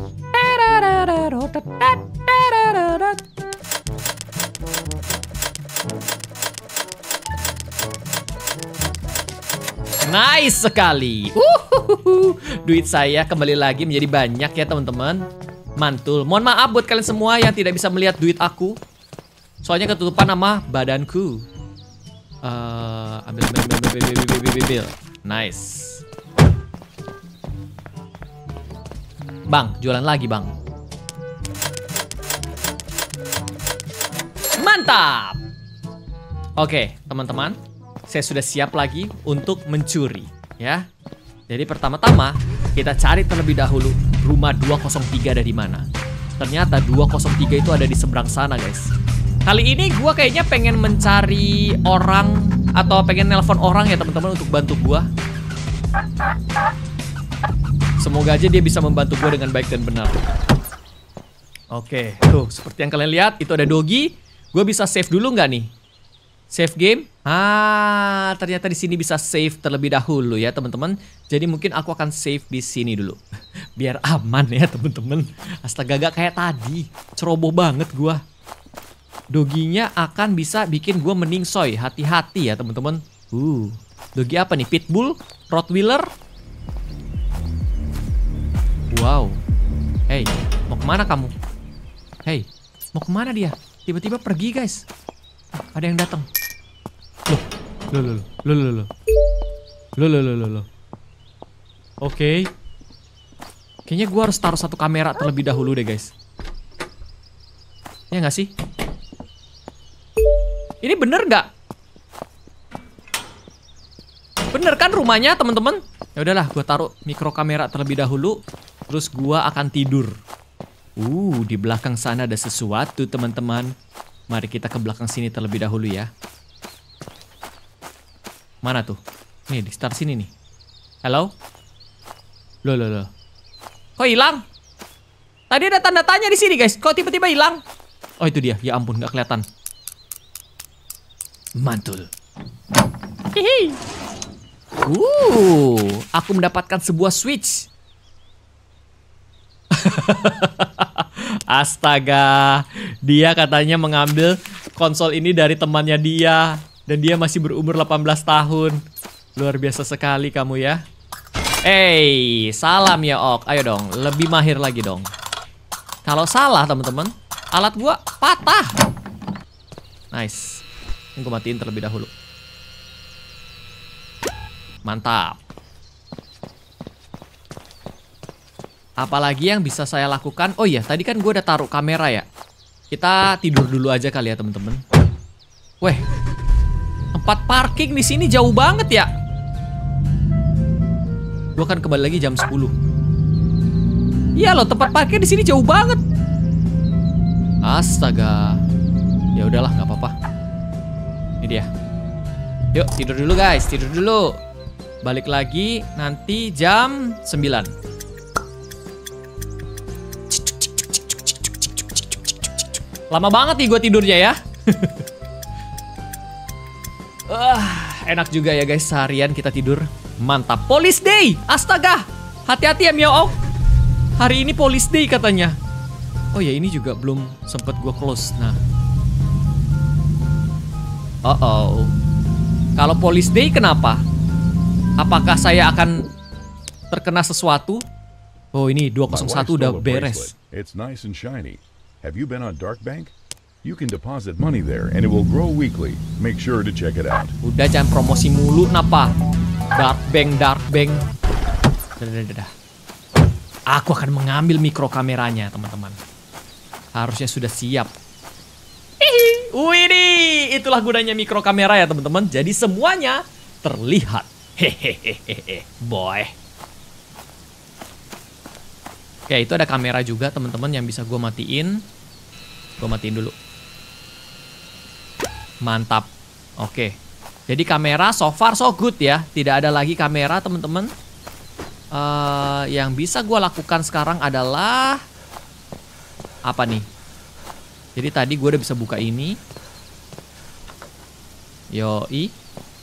Nice sekali. Uhuhu. Duit saya kembali lagi menjadi banyak ya, teman-teman. Mantul. Mohon maaf buat kalian semua yang tidak bisa melihat duit aku. Soalnya ketutupan sama badanku. Uh, ambil, ambil, ambil, ambil, ambil, ambil, ambil, ambil. Nice. Bang, jualan lagi, Bang. Mantap. Oke, teman-teman. Saya sudah siap lagi untuk mencuri, ya. Jadi pertama-tama kita cari terlebih dahulu rumah dua nol tiga ada di mana. Ternyata dua nol tiga itu ada di seberang sana, guys. Kali ini gua kayaknya pengen mencari orang atau pengen nelpon orang ya, teman-teman, untuk bantu gua. Semoga aja dia bisa membantu gua dengan baik dan benar. Oke, tuh seperti yang kalian lihat itu ada Dogi. Gua bisa save dulu nggak nih? Save game. Ah, ternyata di sini bisa save terlebih dahulu ya, teman-teman. Jadi mungkin aku akan save di sini dulu. Biar aman ya, teman-teman. Astaga, gak kayak tadi. Ceroboh banget gua. Doginya akan bisa bikin gua meningsoy. Hati-hati ya, teman-teman. Uh, Dogi apa nih? Pitbull? Rottweiler? Wow. Hey, mau kemana kamu? Hey, mau kemana dia? Tiba-tiba pergi, guys. Ada yang datang. Loh, loh, loh, loh, loh, loh, loh, loh, loh, loh. Oke. Kayaknya gue harus taruh satu kamera terlebih dahulu deh, guys. Ya nggak sih? Ini bener nggak? Bener kan rumahnya, teman-teman? Ya udahlah, gue taruh mikro kamera terlebih dahulu. Terus gue akan tidur. Uh, di belakang sana ada sesuatu, teman-teman. Mari kita ke belakang sini terlebih dahulu ya. Mana tuh? Nih, di start sini nih. Halo? Loh, loh, loh. Kok hilang? Tadi ada tanda tanya di sini, guys. Kok tiba-tiba hilang? Oh, itu dia. Ya ampun, nggak kelihatan. Mantul. Hihi. Uh, aku mendapatkan sebuah switch. Astaga, dia katanya mengambil konsol ini dari temannya dia. Dan dia masih berumur delapan belas tahun. Luar biasa sekali kamu ya. Hey, salam ya, Ok. Ayo dong, lebih mahir lagi dong. Kalau salah, teman-teman, alat gua patah. Nice. Ini gua matiin terlebih dahulu. Mantap. Apalagi yang bisa saya lakukan? Oh iya, tadi kan gue udah taruh kamera ya. Kita tidur dulu aja kali ya, teman-teman. Weh, tempat parking di sini jauh banget ya. Gue akan kembali lagi jam sepuluh. Iya loh, tempat parkir di sini jauh banget. Astaga. Ya udahlah, nggak apa-apa. Ini dia. Yuk, tidur dulu guys, tidur dulu. Balik lagi nanti jam sembilan. Lama banget nih gue tidurnya ya. uh, Enak juga ya guys, seharian kita tidur. Mantap. Police Day. Astaga. Hati-hati ya Miaok. Hari ini Police Day katanya. Oh ya, ini juga belum sempet gue close. Nah. Uh oh. Kalau Police Day kenapa? Apakah saya akan terkena sesuatu? Oh, ini dua nol satu udah beres. It's nice and shiny. Have you been on Dark Bank? You can deposit money there and it will grow weekly. Make sure to check it out. Udah, jangan promosi mulu napa. Dark Bank, Dark Bank. Dadah, dadah. Aku akan mengambil mikrokameranya, teman-teman. Harusnya sudah siap. Widih, itulah gunanya mikrokamera ya, teman-teman. Jadi semuanya terlihat. Hehehehe, boy. Oke, itu ada kamera juga, teman-teman, yang bisa gue matiin. Gue matiin dulu. Mantap. Oke. Jadi kamera so far so good ya. Tidak ada lagi kamera, teman-teman. Uh, yang bisa gue lakukan sekarang adalah apa nih? Jadi tadi gue udah bisa buka ini. Yoi.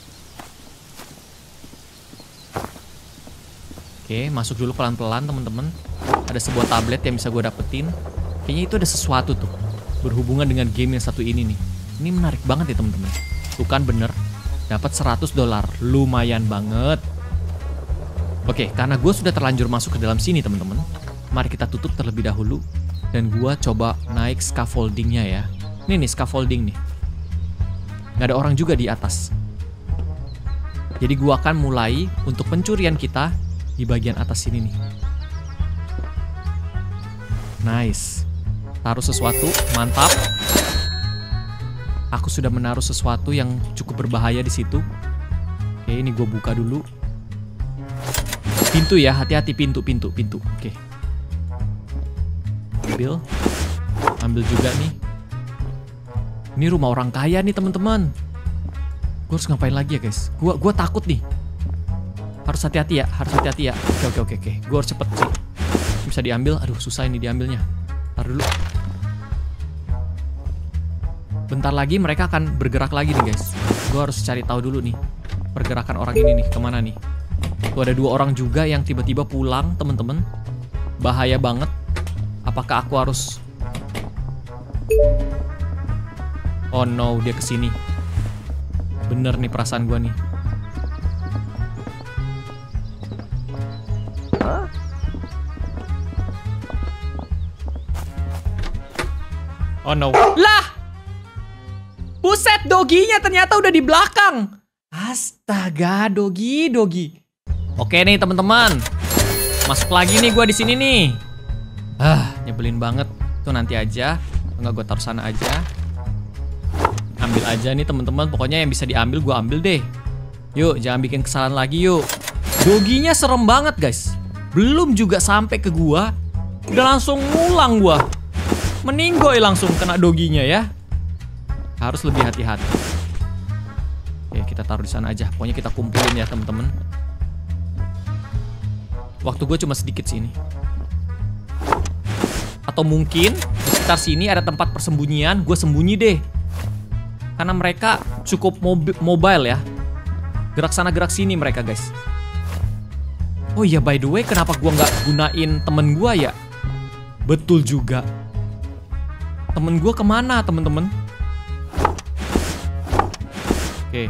Oke, masuk dulu pelan-pelan, teman-teman. Ada sebuah tablet yang bisa gue dapetin. Kayaknya itu ada sesuatu tuh berhubungan dengan game yang satu ini nih. Ini menarik banget ya, teman-teman. Tuh kan bener. Dapat seratus dolar. Lumayan banget. Oke, karena gue sudah terlanjur masuk ke dalam sini, teman-teman. Mari kita tutup terlebih dahulu. Dan gue coba naik scaffoldingnya ya. Ini nih scaffolding nih. Gak ada orang juga di atas. Jadi gue akan mulai untuk pencurian kita di bagian atas sini nih. Nice. Taruh sesuatu, mantap. Aku sudah menaruh sesuatu yang cukup berbahaya di situ. Oke, ini gue buka dulu. Pintu ya, hati-hati pintu, pintu, pintu. Oke. Ambil. Ambil juga nih. Ini rumah orang kaya nih, teman-teman. Gue harus ngapain lagi ya, guys? Gue gua takut nih. Harus hati-hati ya, harus hati-hati ya. Oke, oke, oke, oke. Gue harus cepet sih. Bisa diambil. Aduh, susah ini diambilnya. Taruh dulu. Bentar lagi mereka akan bergerak lagi nih, guys. Gue harus cari tahu dulu nih pergerakan orang ini nih, kemana nih. Tuh ada dua orang juga yang tiba-tiba pulang, teman-teman. Bahaya banget. Apakah aku harus... Oh no, dia kesini. Bener nih perasaan gue nih. Oh no. Lah! Buset, doginya ternyata udah di belakang. Astaga, dogi, dogi. Oke nih teman-teman, masuk lagi nih gue di sini nih. Ah, nyebelin banget. Tuh nanti aja, enggak gue taruh sana aja. Ambil aja nih teman-teman. Pokoknya yang bisa diambil gue ambil deh. Yuk, jangan bikin kesalahan lagi yuk. Doginya serem banget guys. Belum juga sampai ke gua, udah langsung ngulang gua. Meninggoy langsung kena doginya ya. Harus lebih hati-hati. Oke, kita taruh di sana aja. Pokoknya kita kumpulin ya teman-teman. Waktu gue cuma sedikit sini. Atau mungkin di sekitar sini ada tempat persembunyian. Gue sembunyi deh. Karena mereka cukup mobi mobile ya. Gerak sana gerak sini mereka guys. Oh iya, by the way, kenapa gue nggak gunain temen gue ya? Betul juga. Temen gue kemana temen-temen? Oke.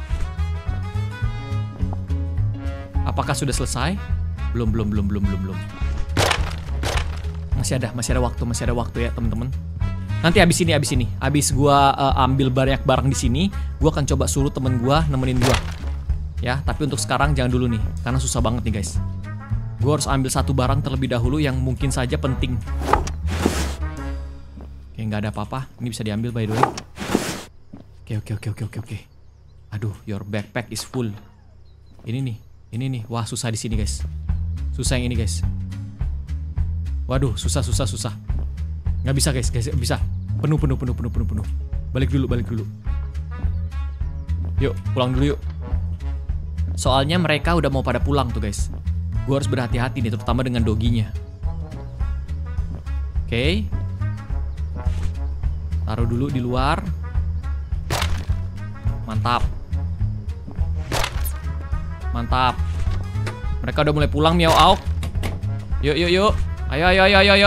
Apakah sudah selesai? Belum, belum, belum, belum, belum, belum. Masih ada, masih ada waktu, masih ada waktu ya teman-teman. Nanti abis ini, abis ini, abis gua uh, ambil banyak barang di sini, gua akan coba suruh temen gua nemenin gua. Ya, tapi untuk sekarang jangan dulu nih, karena susah banget nih guys. Gua harus ambil satu barang terlebih dahulu yang mungkin saja penting. Oke, nggak ada apa-apa. Ini bisa diambil by the way. Oke, oke, oke, oke, oke, oke. Aduh, your backpack is full. Ini nih, ini nih. Wah, susah di sini guys. Susah yang ini guys. Waduh, susah, susah, susah. Nggak bisa guys, guys, bisa. Penuh, penuh, penuh, penuh, penuh, penuh. Balik dulu, balik dulu. Yuk, pulang dulu yuk. Soalnya mereka udah mau pada pulang tuh guys. Gue harus berhati-hati nih, terutama dengan doginya. Oke. Taruh dulu di luar. Mantap. Mantap. Mereka udah mulai pulang, miau auk. Yuk, yuk, yuk. Ayo, ayo, ayo, ayo, ayo.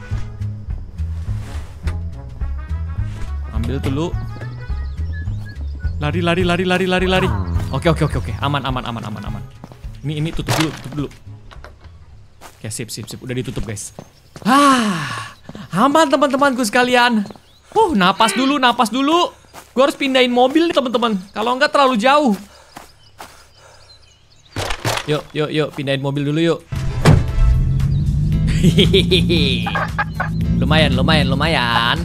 Ambil dulu. Lari, lari, lari, lari, lari, lari. Oke, oke, oke, oke. Aman, aman, aman, aman, aman. Ini, ini tutup dulu, tutup dulu. Oke, sip, sip, sip. Udah ditutup, guys. Ah, aman teman-temanku sekalian. Uh, napas dulu, napas dulu. Gue harus pindahin mobil nih teman-teman. Kalau enggak terlalu jauh. Yuk, yuk, yuk, pindahin mobil dulu yuk. Lumayan, lumayan, lumayan.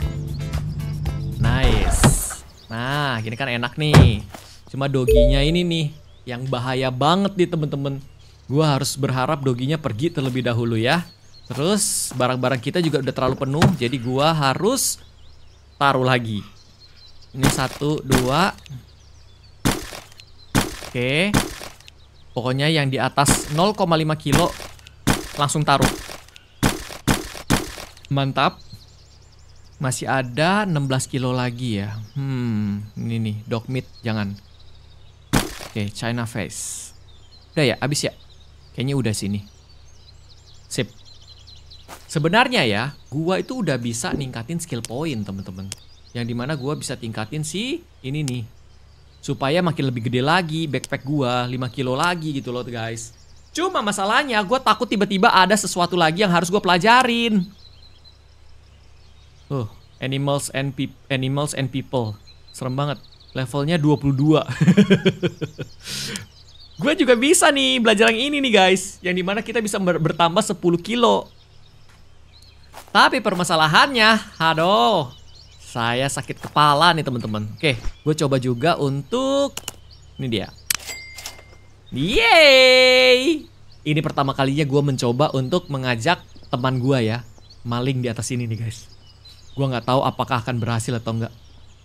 Nice. Nah, gini kan enak nih. Cuma doginya ini nih yang bahaya banget nih teman-teman. Gua harus berharap doginya pergi terlebih dahulu ya. Terus barang-barang kita juga udah terlalu penuh, jadi gua harus taruh lagi. Ini satu, dua. Oke. Pokoknya yang di atas nol koma lima kilo langsung taruh. Mantap. Masih ada enam belas kilo lagi ya. Hmm, ini nih, dog meat jangan. Oke, China face. Udah ya, abis ya? Kayaknya udah sini. Sip. Sebenarnya ya, gua itu udah bisa ningkatin skill point, temen-temen. Yang dimana gua bisa tingkatin si ini nih. Supaya makin lebih gede lagi backpack gua, lima kilo lagi gitu loh guys. Cuma masalahnya gua takut tiba-tiba ada sesuatu lagi yang harus gua pelajarin. Oh, animals and pe animals and people. Serem banget. Levelnya dua puluh dua. Gue juga bisa nih belajar yang ini nih guys. Yang dimana kita bisa ber bertambah sepuluh kilo. Tapi permasalahannya, aduh, saya sakit kepala nih teman-teman. Oke, gue coba juga untuk ini dia. Yeay! Ini pertama kalinya gue mencoba untuk mengajak teman gue ya maling di atas ini nih guys. Gue nggak tahu apakah akan berhasil atau enggak.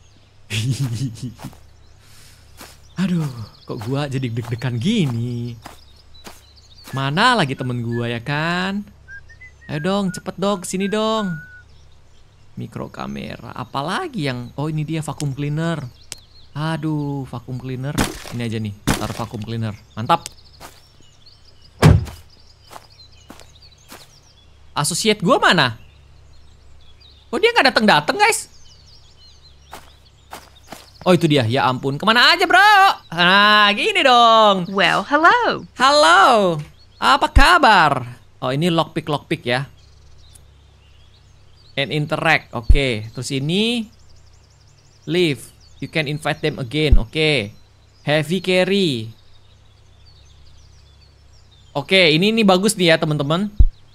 Aduh, kok gue jadi deg-degan gini. Mana lagi temen gue ya kan? Ayo dong, cepet dong, sini dong. Mikro kamera, apalagi yang... Oh ini dia vacuum cleaner. Aduh, vacuum cleaner. Ini aja nih, taruh vacuum cleaner. Mantap. Associate gue mana? Oh dia nggak dateng-dateng guys. Oh itu dia, ya ampun. Kemana aja bro? Nah gini dong. Well, hello. Halo, apa kabar? Oh ini lockpick lockpick ya. And interact, oke. Okay. Terus ini leave, you can invite them again, oke. Okay. Heavy carry. Oke, okay, ini ini bagus nih ya teman-teman.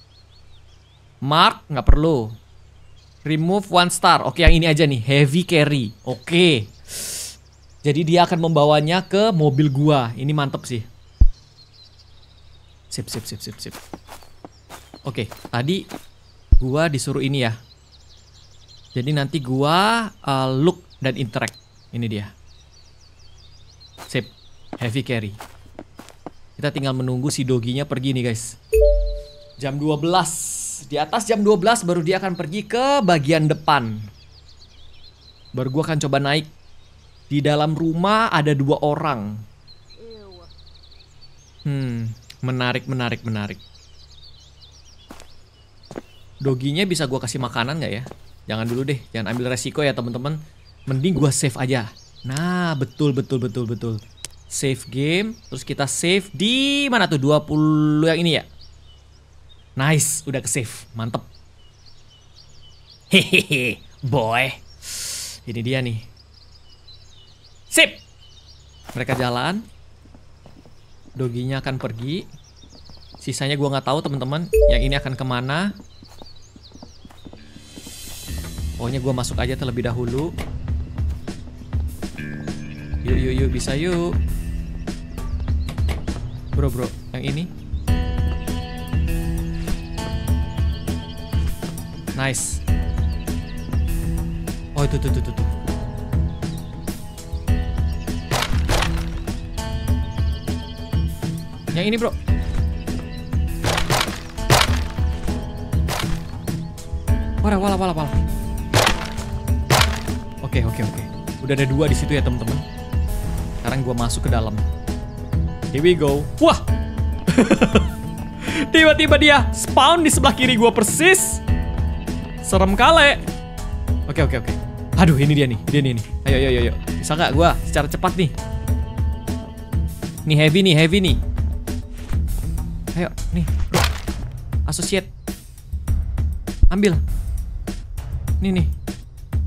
Mark nggak perlu. Remove one star. Oke, yang ini aja nih, heavy carry. Oke. Jadi dia akan membawanya ke mobil gua. Ini mantep sih. Sip, sip, sip, sip, sip. Oke, tadi gua disuruh ini ya. Jadi nanti gua uh, look dan interact. Ini dia. Sip, heavy carry. Kita tinggal menunggu si doginya pergi nih guys. Jam dua belas. Di atas jam dua belas baru dia akan pergi ke bagian depan. Baru gua akan coba naik. Di dalam rumah ada dua orang. Hmm, menarik, menarik, menarik. Doginya bisa gua kasih makanan nggak ya? Jangan dulu deh, jangan ambil resiko ya teman-teman. Mending gua save aja. Nah, betul, betul, betul, betul. Save game, terus kita save di mana tuh? dua puluh yang ini ya? Nice, udah ke save, mantep. Hehehe, boy. Ini dia nih. Sip. Mereka jalan. Doginya akan pergi. Sisanya gua nggak tahu teman-teman. Yang ini akan kemana? Pokoknya gua masuk aja terlebih dahulu. Yuk, yuk, yuk, bisa yuk. Bro, bro, yang ini. Nice. Oh itu tuh tuh tuh. Yang ini bro. Wala wala wala wala. Oke oke oke. Udah ada dua di situ ya teman-teman. Sekarang gua masuk ke dalam. Here we go. Wah. Tiba-tiba dia spawn di sebelah kiri gua persis. Serem kali. Oke oke oke. Aduh ini dia nih, dia nih nih. Ayo ayo ayo. Bisa nggak gua secara cepat nih? Nih heavy nih, heavy nih. Ayo nih, bro. Associate. Ambil. Nih nih.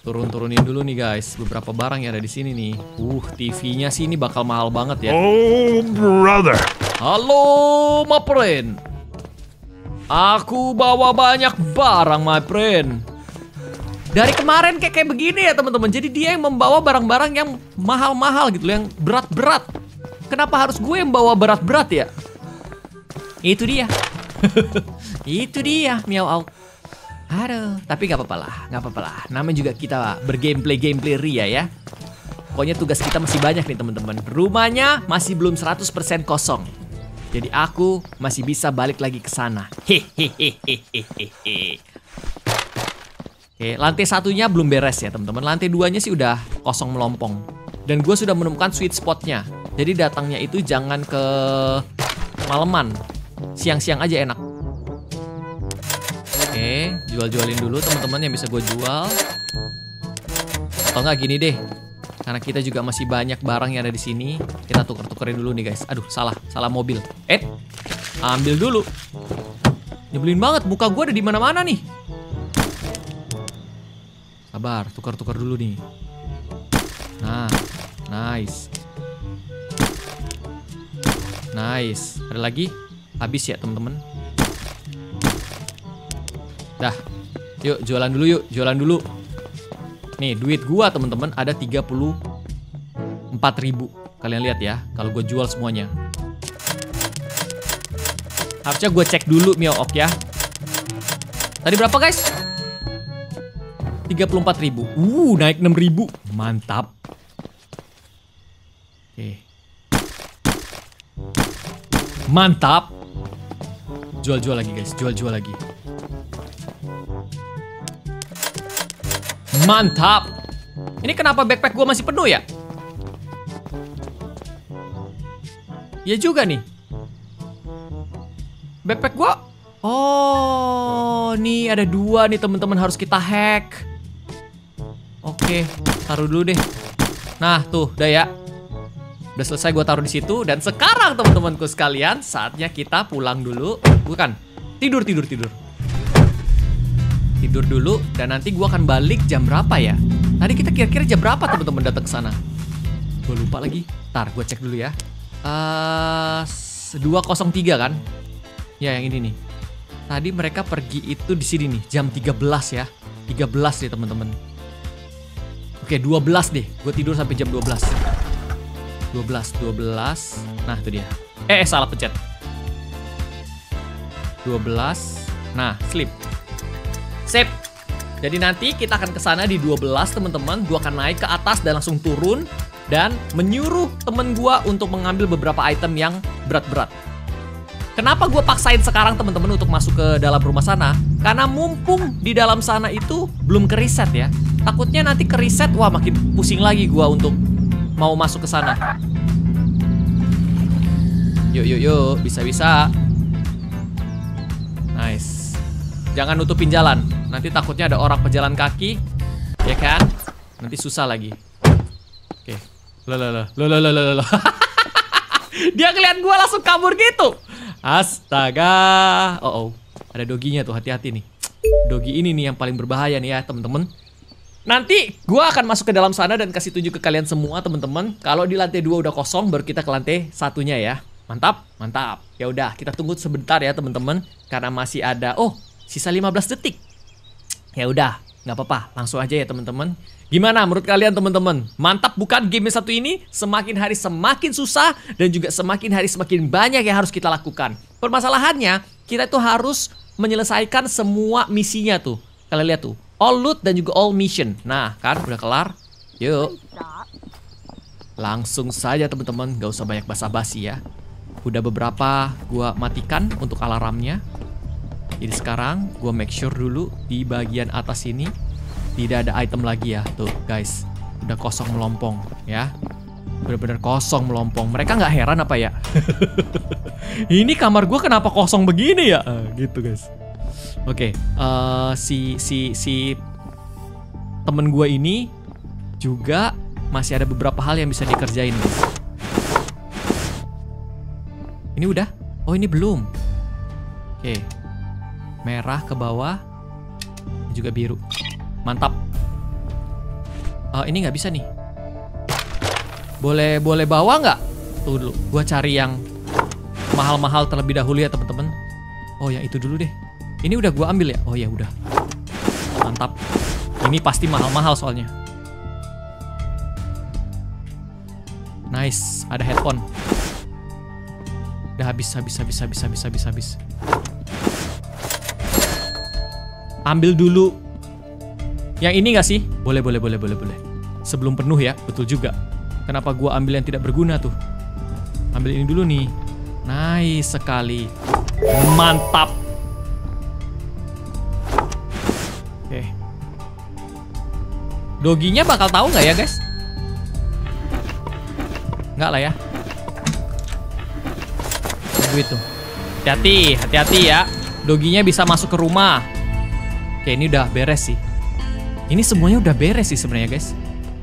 turun-turunin dulu nih guys. Beberapa barang yang ada di sini nih. Uh, T V-nya sih ini bakal mahal banget ya. Oh, brother. Halo, my friend. Aku bawa banyak barang, my friend. Dari kemarin kayak kayak begini ya teman-teman. Jadi dia yang membawa barang-barang yang mahal-mahal gitu, yang berat-berat. Kenapa harus gue yang bawa berat-berat ya? Itu dia. Itu dia, miau au. Aduh, tapi nggak apa-apa lah, nggak apa-apa lah. Namanya juga kita bergameplay-gameplay ria ya. Pokoknya tugas kita masih banyak nih teman-teman. Rumahnya masih belum seratus persen kosong. Jadi aku masih bisa balik lagi ke sana. Hehehehehehe. Oke, lantai satunya belum beres ya teman-teman. Lantai duanya sih udah kosong melompong. Dan gue sudah menemukan sweet spotnya. Jadi datangnya itu jangan ke maleman. Siang-siang aja enak. Oke, jual-jualin dulu teman-teman yang bisa gue jual. Atau enggak gini deh. Karena kita juga masih banyak barang yang ada di sini. Kita tuker-tukerin dulu nih guys. Aduh, salah, salah mobil. Eh, ambil dulu. Nyebelin banget, muka gue ada di mana-mana nih. Sabar, tukar-tukar dulu nih. Nah, nice. Nice. Ada lagi? Habis ya teman-teman. Dah. Yuk, jualan dulu yuk, jualan dulu. Nih, duit gua teman-teman ada tiga puluh empat ribu. Kalian lihat ya, kalau gue jual semuanya. Harusnya gue cek dulu Mio Ok ya. Tadi berapa guys? tiga puluh empat ribu. Uh, naik enam ribu. Mantap. Oke. Mantap. Jual-jual lagi guys, jual-jual lagi. Mantap. Ini kenapa backpack gue masih penuh ya? Ya juga nih. Backpack gue. Oh, nih ada dua nih teman-teman harus kita hack. Oke, taruh dulu deh. Nah, tuh, udah ya. Udah selesai gue taruh di situ. Dan sekarang teman-temanku sekalian, saatnya kita pulang dulu. Bukan, tidur, tidur, tidur. Tidur dulu, dan nanti gue akan balik jam berapa ya? Tadi kita kira-kira jam berapa teman-teman datang ke sana? Gue lupa lagi. Ntar, gue cek dulu ya. Uh, dua nol tiga kan? Ya, yang ini nih. Tadi mereka pergi itu di sini nih, jam tiga belas ya. tiga belas nih teman-teman. Oke, dua belas deh. Gue tidur sampai jam dua belas. dua belas, dua belas. Nah, itu dia. Eh, eh salah pencet. dua belas. Nah, sleep. Sip. Jadi nanti kita akan ke sana di dua belas, teman-teman. Gue akan naik ke atas dan langsung turun dan menyuruh temen gue untuk mengambil beberapa item yang berat-berat. Kenapa gue paksain sekarang teman-teman untuk masuk ke dalam rumah sana? Karena mumpung di dalam sana itu belum ke reset ya. Takutnya nanti ke reset, wah makin pusing lagi gue untuk mau masuk ke sana. Yuk, yuk, yuk, bisa-bisa. Nice. Jangan nutupin jalan. Nanti takutnya ada orang pejalan kaki, ya kan? Nanti susah lagi. Oke. Loh, loh, loh, loh, loh, loh, loh. Dia ngeliat gue langsung kabur gitu. Astaga. Oh, oh. Ada doginya tuh, hati-hati nih. Dogi ini nih yang paling berbahaya nih ya, temen-temen. Nanti gue akan masuk ke dalam sana dan kasih tunjuk ke kalian semua, temen-temen. Kalau di lantai dua udah kosong, baru kita ke lantai satunya ya. Mantap, mantap. Ya udah, kita tunggu sebentar ya, temen-temen. Karena masih ada, oh, sisa lima belas detik. Ya udah, nggak apa-apa. Langsung aja ya, temen-temen. Gimana menurut kalian teman-teman? Mantap bukan game satu ini? Semakin hari semakin susah dan juga semakin hari semakin banyak yang harus kita lakukan. Permasalahannya, kita tuh harus menyelesaikan semua misinya tuh. Kalian lihat tuh, all loot dan juga all mission. Nah, kan udah kelar. Yuk. Langsung saja teman-teman, gak usah banyak basa-basi ya. Udah beberapa gua matikan untuk alarmnya. Jadi sekarang gua make sure dulu di bagian atas ini tidak ada item lagi ya. Tuh guys, udah kosong melompong ya. Bener-bener kosong melompong. Mereka nggak heran apa ya? Ini kamar gue kenapa kosong begini ya? Uh, gitu guys. Oke, okay, uh, si si si temen gue ini juga masih ada beberapa hal yang bisa dikerjain guys. Ini udah? Oh ini belum. Oke, okay. Merah ke bawah, juga biru. Mantap. Uh, ini nggak bisa nih. Boleh boleh bawa nggak? Tuh dulu, gua cari yang mahal-mahal terlebih dahulu ya teman-teman. Oh yang itu dulu deh. Ini udah gua ambil ya? Oh ya udah. Mantap. Ini pasti mahal-mahal soalnya. Nice, ada headphone. Udah habis, habis, habis, habis, habis, habis, habis. Ambil dulu. Yang ini gak sih? Boleh, boleh, boleh, boleh, boleh. Sebelum penuh ya, betul juga. Kenapa gua ambil yang tidak berguna tuh? Ambil ini dulu nih. Nice sekali. Mantap. Oke. Doginya bakal tahu nggak ya guys? Nggak lah ya. Tunggu itu. Hati-hati, hati-hati ya. Doginya bisa masuk ke rumah. Oke, ini udah beres sih. Ini semuanya udah beres sih sebenarnya guys.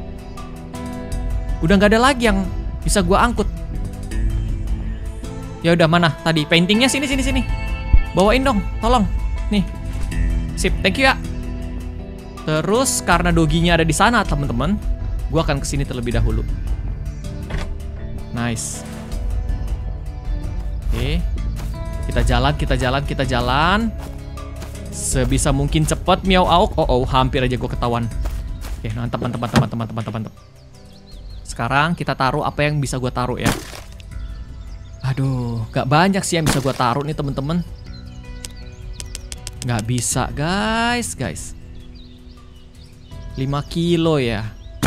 Udah nggak ada lagi yang bisa gua angkut. Ya udah, mana tadi paintingnya? Sini sini sini. Bawain dong, tolong. Nih. Sip, thank you ya. Terus karena doginya ada di sana, teman-teman, gua akan kesini terlebih dahulu. Nice. Oke. Kita jalan, kita jalan, kita jalan. Sebisa mungkin cepat, miau auk. Oh, oh, hampir aja gua ketahuan. Oke, mantap, mantap, mantap, mantap, mantap, mantap, mantap. Sekarang kita taruh apa yang bisa gua taruh ya. Aduh, gak banyak sih yang bisa gua taruh nih temen-temen. Gak bisa guys, guys. lima kilo ya.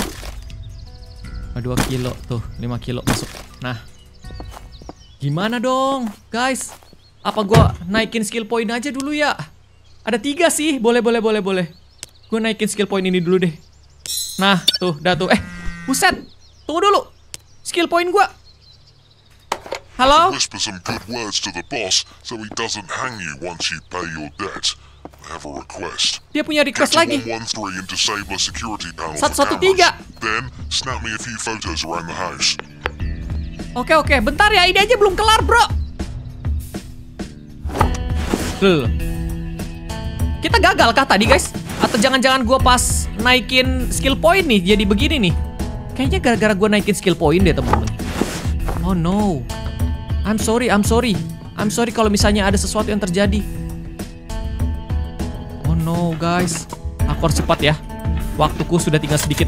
dua kilo tuh, lima kilo masuk. Nah, gimana dong guys? Apa gua naikin skill point aja dulu ya? Ada tiga sih, boleh, boleh, boleh, boleh. Gua naikin skill point ini dulu deh. Nah, tuh, dah tuh. Eh, buset, tunggu dulu. Skill point gua. Halo? Whisper some good words to the boss so he doesn't hang you once you pay your debt. I have a request. Dia punya request lagi. one one three and disable a security panel for satu satu tiga. cameras. Then snap me a few photos around the house. Oke, oke, bentar ya, ini aja belum kelar, bro. Loh. Kita gagal kah tadi, guys? Atau jangan-jangan gua pas naikin skill point nih jadi begini nih? Kayaknya gara-gara gua naikin skill point deh, teman-teman. Oh no. I'm sorry, I'm sorry. I'm sorry kalau misalnya ada sesuatu yang terjadi. Oh no, guys. Aku harus cepat ya. Waktuku sudah tinggal sedikit.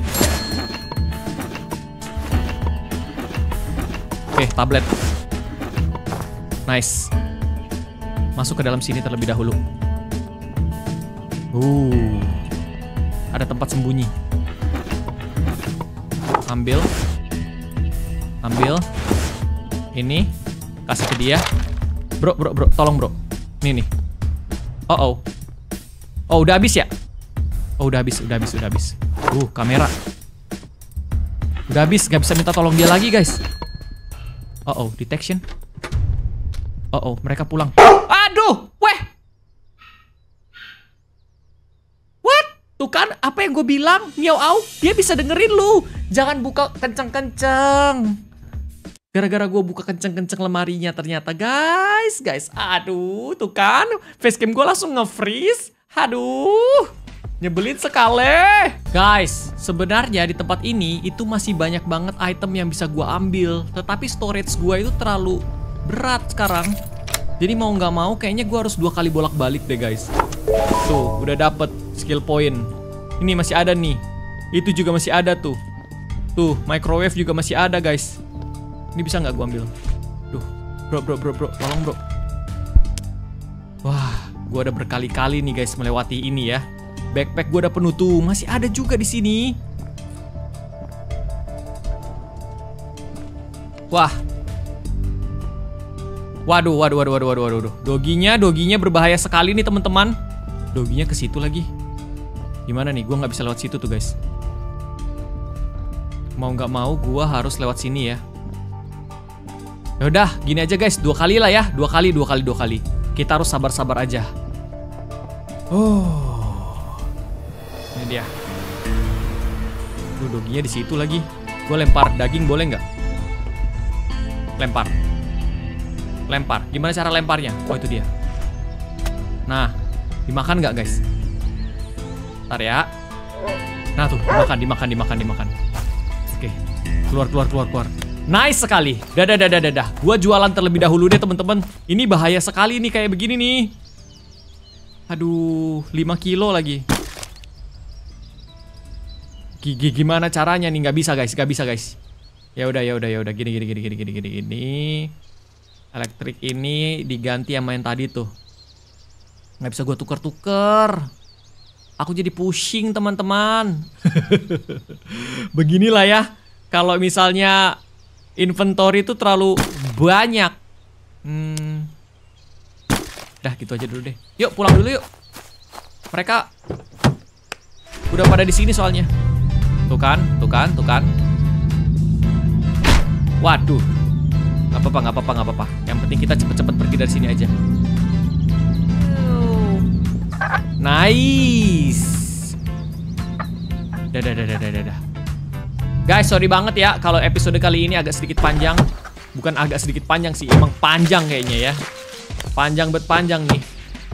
Oke, tablet. Nice. Masuk ke dalam sini terlebih dahulu. Uh. Ada tempat sembunyi. Ambil. Ambil. Ini. Kasih ke dia. Bro, bro, bro, tolong bro. Nih nih. Oh, oh. Oh, udah habis ya? Oh, udah habis, udah habis, udah habis. Uh, kamera. Udah habis, gak bisa minta tolong dia lagi, guys. Oh, oh, detection. Oh, oh, mereka pulang. Aduh, weh. What? Tuh kan, apa yang gue bilang? Miau au, dia bisa dengerin lu. Jangan buka kenceng-kenceng. Gara-gara gue buka kenceng-kenceng lemarinya ternyata, guys, guys. Aduh, tuh kan, facecam gue langsung nge-freeze. Aduh, nyebelin sekali. Guys, sebenarnya di tempat ini itu masih banyak banget item yang bisa gue ambil. Tetapi storage gue itu terlalu berat sekarang. Jadi mau nggak mau kayaknya gue harus dua kali bolak-balik deh, guys. Tuh, udah dapet skill point. Ini masih ada nih. Itu juga masih ada tuh. Tuh, microwave juga masih ada, guys. Ini bisa nggak gue ambil? Duh, bro, bro, bro, bro, tolong bro. Wah, gue udah berkali-kali nih guys melewati ini ya. Backpack gue udah penuh tuh, masih ada juga di sini. Wah, waduh, waduh, waduh, waduh, waduh, waduh. Doginya, doginya berbahaya sekali nih teman-teman. Doginya ke situ lagi. Gimana nih? Gue nggak bisa lewat situ tuh guys. Mau nggak mau, gue harus lewat sini ya. Yaudah, gini aja guys, dua kali lah ya, dua kali, dua kali, dua kali. Kita harus sabar-sabar aja. Oh, ini dia. Tuh, doginya di situ lagi. Gue lempar daging boleh nggak? Lempar, lempar. Gimana cara lemparnya? Oh itu dia. Nah, dimakan nggak guys? Ntar ya. Nah tuh, dimakan, dimakan, dimakan, dimakan. Oke, keluar, keluar, keluar, keluar. Nice sekali. Dadah, dadah, dadah. Gua jualan terlebih dahulu deh teman-teman. Ini bahaya sekali nih kayak begini nih. Aduh, lima kilo lagi. Gigi gimana caranya nih? Nggak bisa guys, nggak bisa guys. Ya udah, ya udah, ya udah. Gini, gini, gini, gini, gini, gini, gini. Elektrik ini diganti yang main tadi tuh. Nggak bisa gue tuker-tuker. Aku jadi pusing teman-teman. Beginilah ya. Kalau misalnya inventory itu terlalu banyak. Hmm. Dah gitu aja dulu deh. Yuk pulang dulu yuk. Mereka udah pada di sini soalnya. Tuh kan, tuh kan, tuh kan. Waduh. Gak apa-apa, gak apa-apa, gak apa-apa. Yang penting kita cepet-cepet pergi dari sini aja. Nice. Dadah, dadah, dadah, dadah. Guys, sorry banget ya kalau episode kali ini agak sedikit panjang. Bukan agak sedikit panjang sih, emang panjang kayaknya ya. Panjang bet panjang nih.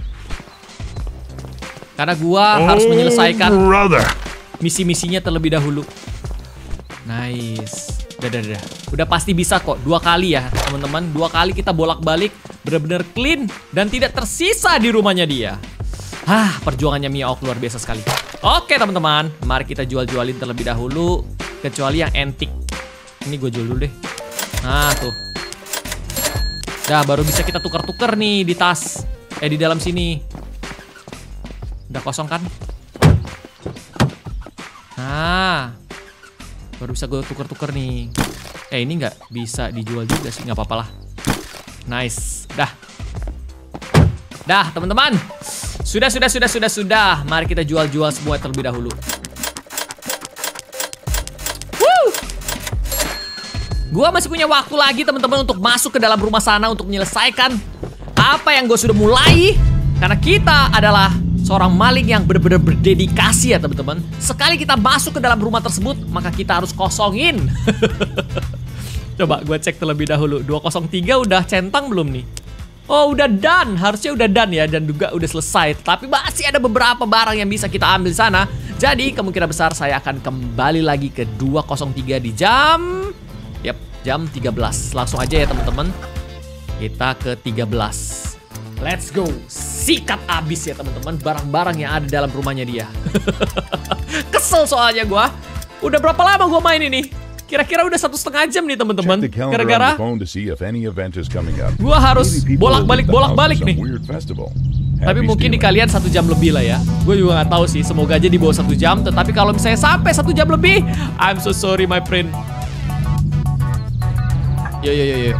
Karena gua oh, harus menyelesaikan misi-misinya terlebih dahulu. Nice. Dadah, dadah. Udah pasti bisa kok. Dua kali ya teman-teman. Dua kali kita bolak-balik. Bener-bener clean. Dan tidak tersisa di rumahnya dia. Hah, perjuangannya Mia Ok luar biasa sekali. Oke teman-teman. Mari kita jual-jualin terlebih dahulu. Kecuali yang antik. Ini gue jual dulu deh. Nah tuh. Dah baru bisa kita tukar-tukar nih di tas. Eh di dalam sini. Udah kosong kan? Nah, baru bisa gue tuker-tuker nih. Eh ini nggak bisa dijual juga sih, nggak apa-apa lah. Nice, dah, dah teman-teman. Sudah, sudah, sudah, sudah, sudah. Mari kita jual-jual semua terlebih dahulu. Woo! Gua masih punya waktu lagi teman-teman untuk masuk ke dalam rumah sana untuk menyelesaikan apa yang gue sudah mulai. Karena kita adalah seorang maling yang benar-benar berdedikasi ya teman-teman. Sekali kita masuk ke dalam rumah tersebut, maka kita harus kosongin. Coba gue cek terlebih dahulu. dua nol tiga udah centang belum nih? Oh udah done, harusnya udah done ya. Dan juga udah selesai. Tapi masih ada beberapa barang yang bisa kita ambil sana. Jadi kemungkinan besar saya akan kembali lagi ke dua nol tiga di jam Yap, jam tiga belas. Langsung aja ya teman-teman. Kita ke tiga belas. Let's go. Sikat abis ya teman-teman barang-barang yang ada dalam rumahnya dia. Kesel soalnya gua. Udah berapa lama gua main ini? Kira-kira udah satu setengah jam nih teman-teman. Gara-gara gua harus bolak-balik bolak-balik nih. Tapi mungkin di kalian satu jam lebih lah ya. Gue juga nggak tahu sih. Semoga aja di bawah satu jam. Tetapi kalau misalnya sampai satu jam lebih, I'm so sorry my friend. Yo yo yo yo.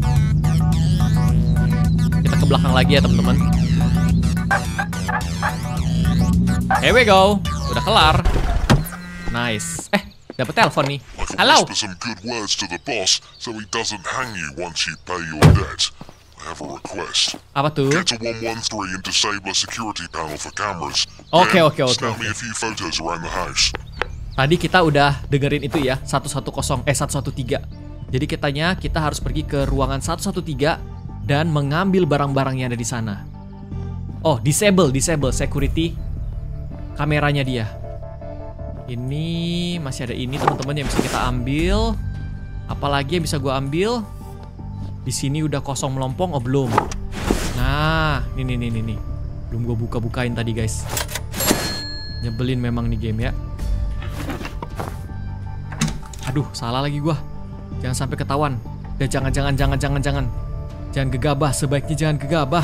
Kita ke belakang lagi ya teman-teman. Here we go. Udah kelar. Nice. Eh, dapat telepon nih. Halo. Apa tuh? Oke oke oke. Tadi kita udah dengerin itu ya, seratus sepuluh eh seratus tiga belas. Jadi kitanya kita harus pergi ke ruangan seratus tiga belas dan mengambil barang-barang yang ada di sana. Oh, disable, disable security kameranya dia. Ini masih ada ini teman-teman yang bisa kita ambil. Apalagi yang bisa gua ambil? Di sini udah kosong melompong, oh belum. Nah, ini nih nih nih. Belum gua buka-bukain tadi, guys. Nyebelin memang nih game ya. Aduh, salah lagi gua. Jangan sampai ketahuan. Dan jangan jangan jangan jangan jangan. Jangan gegabah, sebaiknya jangan gegabah.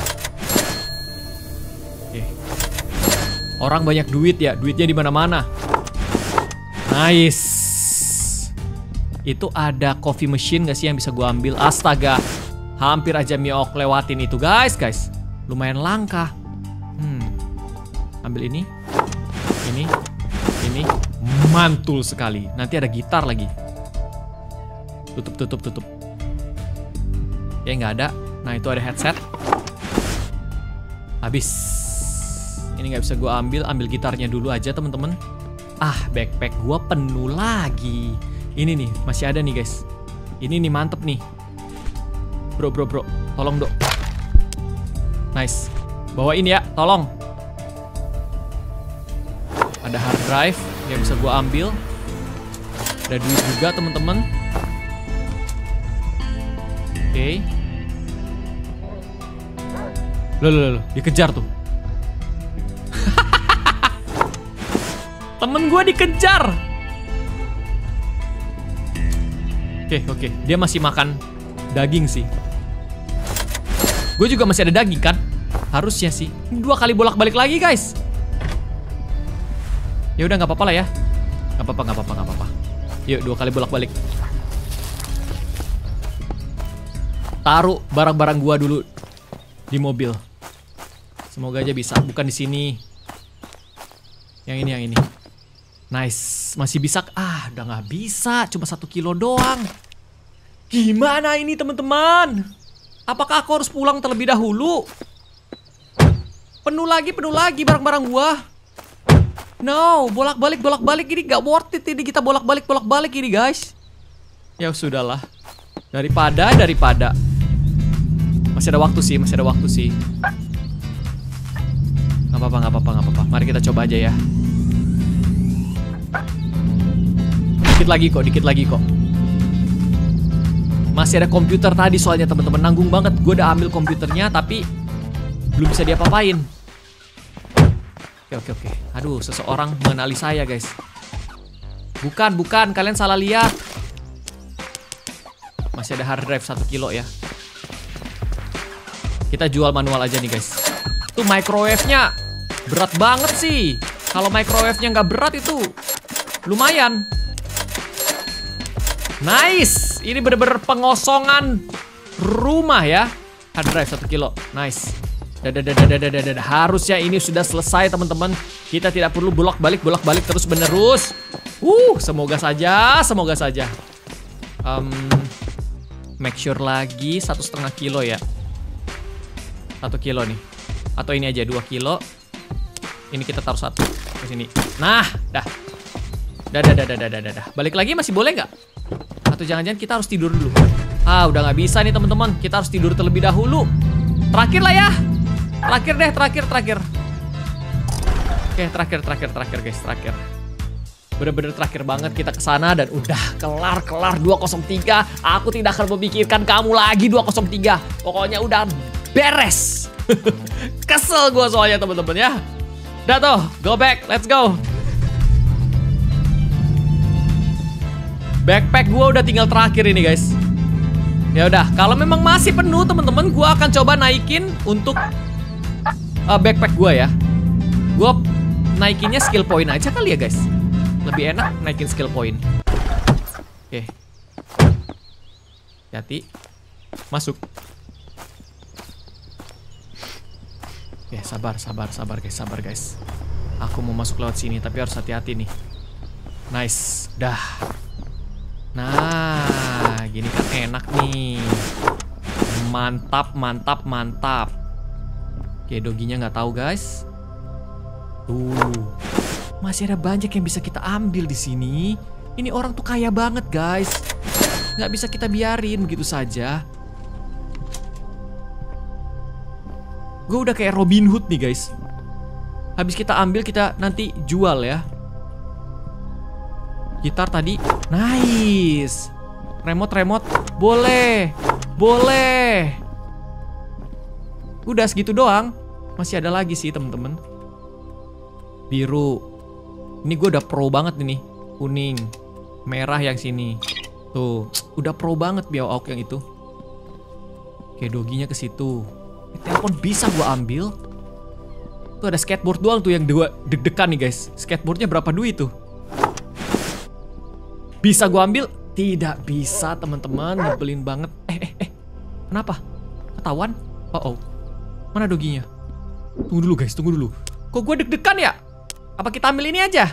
Oke. Orang banyak duit ya, duitnya di mana-mana. Nice. Itu ada coffee machine gak sih yang bisa gue ambil? Astaga. Hampir aja Mia Ok lewatin itu guys, guys. Lumayan langka. Hmm. Ambil ini. Ini. Ini. Mantul sekali. Nanti ada gitar lagi. Tutup, tutup, tutup. Ya nggak ada. Nah itu ada headset. Habis. Ini nggak bisa gue ambil. Ambil gitarnya dulu aja teman-teman. Ah, backpack gue penuh lagi. Ini nih, masih ada nih guys. Ini nih mantep nih. Bro, bro, bro. Tolong dok. Nice. Bawain ya, tolong. Ada hard drive yang bisa gue ambil. Ada duit juga teman-teman. Oke. Okay. Loh, loh, loh, dikejar tuh. Temen gue dikejar. Oke, okay, oke. Okay. Dia masih makan daging sih. Gue juga masih ada daging kan? Harusnya sih. Dua kali bolak-balik lagi guys. Ya udah nggak apa-apa lah ya. Nggak apa-apa, nggak apa-apa, nggak apa-apa. Yuk dua kali bolak-balik. Taruh barang-barang gua dulu di mobil. Semoga aja bisa. Bukan di sini. Yang ini, yang ini. Nice. Masih bisa. Ah, udah nggak bisa. Cuma satu kilo doang. Gimana ini teman-teman? Apakah aku harus pulang terlebih dahulu? Penuh lagi, penuh lagi barang-barang gua. No, bolak-balik, bolak-balik ini gak worth it ini. Kita bolak-balik, bolak-balik ini guys. Ya sudahlah. Daripada, daripada. Masih ada waktu sih, masih ada waktu sih. Gak apa-apa, gak apa-apa, gak apa-apa. Mari kita coba aja ya. Dikit lagi kok, dikit lagi kok. Masih ada komputer tadi soalnya teman-teman. Nanggung banget. Gue udah ambil komputernya tapi belum bisa diapa-apain. Oke, oke, oke. Aduh, seseorang mengenali saya, guys. Bukan, bukan. Kalian salah lihat. Masih ada hard drive satu kilo ya. Kita jual manual aja nih, guys. Tuh microwave-nya berat banget sih. Kalau microwave-nya nggak berat itu lumayan. Nice. Ini bener-bener pengosongan rumah ya. Hard drive satu kilo. Nice. Dadadadadadadadad. Harusnya ini sudah selesai teman-teman. Kita tidak perlu bolak-balik bolak-balik terus menerus. Uh, semoga saja, semoga saja. Um, make sure lagi satu setengah kilo ya. Satu kilo nih. Atau ini aja dua kilo. Ini kita taruh satu ke sini. Nah, dah. Dah, dah, dah, dah, dah, dah, dah. Balik lagi masih boleh nggak? Atau jangan-jangan kita harus tidur dulu? Ah, udah nggak bisa nih teman-teman. Kita harus tidur terlebih dahulu. Terakhir lah ya. Terakhir deh, terakhir, terakhir. Oke, terakhir, terakhir, terakhir guys, terakhir. Bener-bener terakhir banget kita kesana dan udah kelar, kelar dua nol tiga. Aku tidak akan memikirkan kamu lagi dua nol tiga. Pokoknya udah beres. Kesel gue soalnya teman-teman ya. Udah tuh, go back, let's go. Backpack gue udah tinggal terakhir ini guys. Ya udah, kalau memang masih penuh teman-teman, gue akan coba naikin untuk uh, backpack gue ya. Gue naikinnya skill point aja kali ya guys. Lebih enak naikin skill point. Oke. Hati-hati. Masuk. Oke, sabar, sabar, sabar guys, sabar guys. Aku mau masuk lewat sini tapi harus hati-hati nih. Nice, dah. Nah, gini kan enak nih. Mantap, mantap, mantap. Oke, doginya nggak tahu guys. Tuh, masih ada banyak yang bisa kita ambil di sini. Ini orang tuh kaya banget guys. Nggak bisa kita biarin begitu saja. Gue udah kayak Robin Hood nih guys. Habis kita ambil kita nanti jual ya. Gitar tadi, nice. Remote-remote, boleh, boleh. Udah segitu doang. Masih ada lagi sih temen-temen. Biru. Ini gue udah pro banget ini. Kuning, merah yang sini. Tuh, udah pro banget Biawak yang itu. Oke, doginya ke situ. Telepon bisa gue ambil. Tuh ada skateboard doang tuh yang dua deg-degan nih guys. Skateboardnya berapa duit tuh? Bisa gue ambil? Tidak bisa teman-teman, nyebelin banget. Eh eh eh, kenapa? Ketahuan? Oh oh, mana doginya? Tunggu dulu guys, tunggu dulu. Kok gue deg-degan ya? Apa kita ambil ini aja?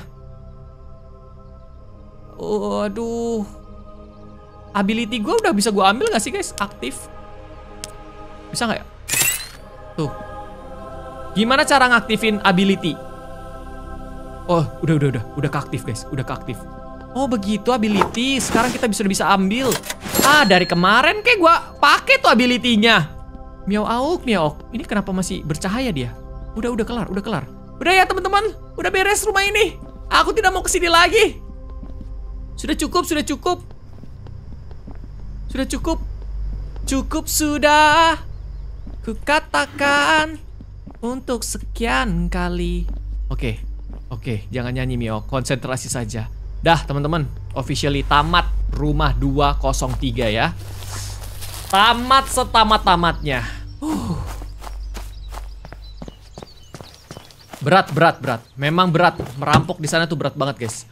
Oh, aduh. Ability gue udah bisa gue ambil gak sih guys? Aktif. Bisa gak ya? Tuh. Gimana cara ngaktifin ability? Oh, udah udah udah, udah keaktif guys, udah keaktif. Oh begitu ability. Sekarang kita bisa bisa ambil. Ah dari kemarin kayak gue pakai tuh ability-nya. Miau auk, miau auk. Ini kenapa masih bercahaya dia? Udah udah kelar, udah kelar. Udah ya teman-teman, udah beres rumah ini. Aku tidak mau kesini lagi. Sudah cukup, sudah cukup. Sudah cukup. Cukup sudah. Kukatakan untuk sekian kali. Oke, oke, jangan nyanyi Mio, konsentrasi saja. Dah teman-teman, officially tamat rumah dua nol tiga ya. Tamat setamat-tamatnya. uh. Berat, berat, berat. Memang berat, merampok di sana tuh berat banget guys.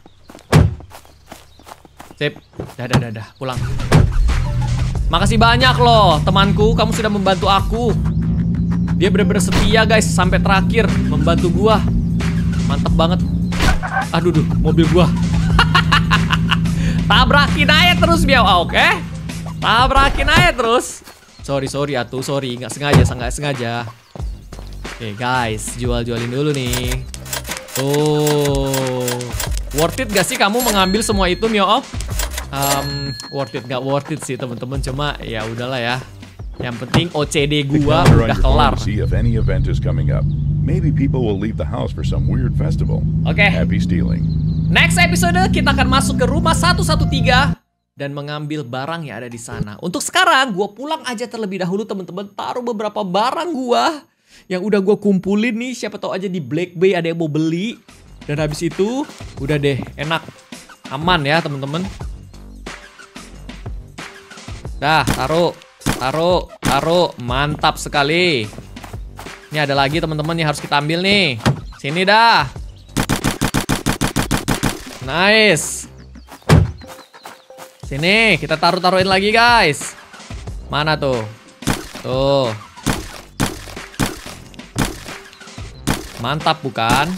Sip, dah, dah, dah, dah, pulang. Makasih banyak loh temanku, kamu sudah membantu aku. Dia bener-bener setia guys, sampai terakhir membantu gua. Mantep banget. Aduh, duh, mobil gua. Tabrakin aja terus Miao, oke? Okay? Tabrakin aja terus. Sorry, sorry atuh, sorry, nggak sengaja, nggak sengaja. Oke okay, guys, jual-jualin dulu nih. Oh, worth it gak sih kamu mengambil semua itu Miao? Um, worth it gak worth it sih teman-teman, cuma ya udahlah ya. Yang penting O C D gua udah kelar. See if any event is coming up. Maybe people will leave the house for some weird festival. Oke. Okay. Happy stealing. Next episode kita akan masuk ke rumah seratus tiga belas dan mengambil barang yang ada di sana. Untuk sekarang gua pulang aja terlebih dahulu teman-teman, taruh beberapa barang gua yang udah gua kumpulin nih, siapa tahu aja di Black Bay ada yang mau beli. Dan habis itu udah deh, enak. Aman ya teman-teman. Dah, taruh. Taruh, taruh, mantap sekali. Ini ada lagi teman-teman yang harus kita ambil nih. Sini dah. Nice. Sini, kita taruh-taruhin lagi guys. Mana tuh? Tuh. Mantap bukan?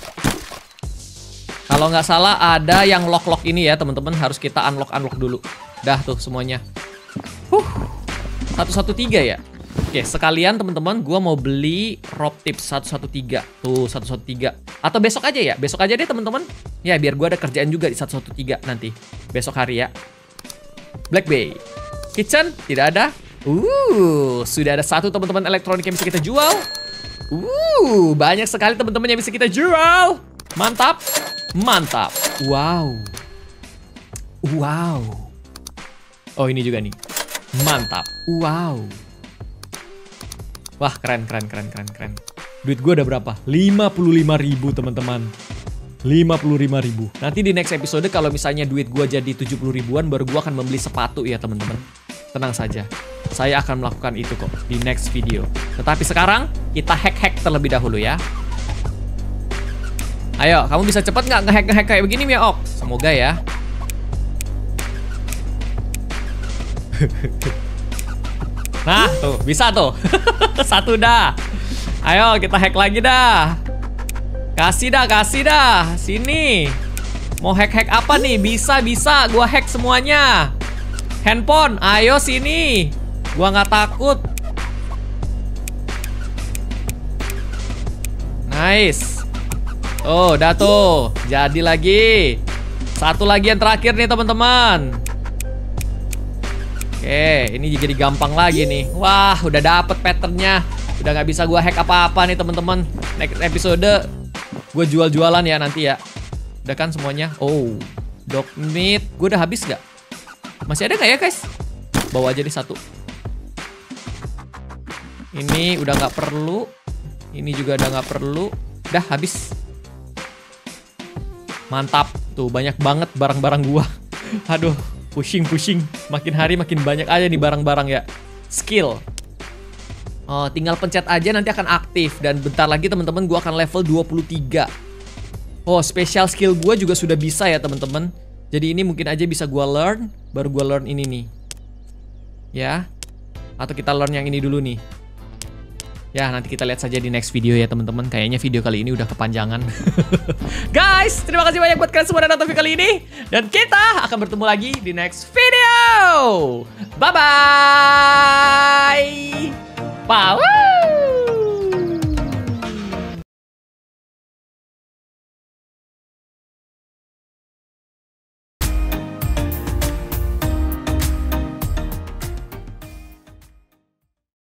Kalau nggak salah ada yang lock-lock ini ya teman-teman. Harus kita unlock-unlock dulu. Dah tuh semuanya. Huh. seratus tiga belas ya. Oke, sekalian teman-teman, gua mau beli rope tips seratus tiga belas. Tuh, seratus tiga belas. Atau besok aja ya. Besok aja deh teman-teman. Ya, biar gua ada kerjaan juga di seratus tiga belas nanti. Besok hari ya. Black Bay. Kitchen tidak ada. Uh, sudah ada satu teman-teman elektronik yang bisa kita jual. Uh, banyak sekali teman-teman yang bisa kita jual. Mantap. Mantap. Wow. Wow. Oh, ini juga nih. Mantap. Wow. Wah, keren, keren, keren, keren, keren. Duit gue udah berapa? lima puluh lima ribu, teman-teman. lima puluh lima ribu. Nanti di next episode kalau misalnya duit gue jadi tujuh puluh ribuan, baru gue akan membeli sepatu ya, teman-teman. Tenang saja. Saya akan melakukan itu kok di next video. Tetapi sekarang, kita hack-hack terlebih dahulu ya. Ayo, kamu bisa cepet nggak nge-hack-nge-hack kayak begini, Mia Ok? Semoga ya. Nah, tuh, bisa tuh. Satu dah. Ayo, kita hack lagi dah. Kasih dah, kasih dah. Sini. Mau hack-hack apa nih? Bisa, bisa. Gua hack semuanya. Handphone, ayo sini. Gua nggak takut. Nice. Oh, udah tuh. Jadi lagi. Satu lagi yang terakhir nih, teman-teman. Oke, ini jadi gampang lagi nih. Wah, udah dapet patternnya. Udah nggak bisa gua hack apa-apa nih teman-teman. Next episode gue jual-jualan ya nanti ya. Udah kan semuanya? Oh, dog meat. Gue udah habis nggak? Masih ada nggak ya guys? Bawa aja deh satu. Ini udah nggak perlu. Ini juga udah nggak perlu. Udah habis. Mantap. Tuh banyak banget barang-barang gua. Aduh. Pushing, pushing. Makin hari makin banyak aja nih barang-barang ya. Skill. Oh, tinggal pencet aja nanti akan aktif. Dan bentar lagi teman-teman gua akan level dua puluh tiga. Oh, special skill gua juga sudah bisa ya teman-teman. Jadi ini mungkin aja bisa gua learn. Baru gua learn ini nih. Ya. Atau kita learn yang ini dulu nih. Ya, nanti kita lihat saja di next video ya teman-teman. Kayaknya video kali ini udah kepanjangan. Guys, terima kasih banyak buat kalian semua dan nonton video kali ini. Dan kita akan bertemu lagi di next video. Bye-bye. Bye.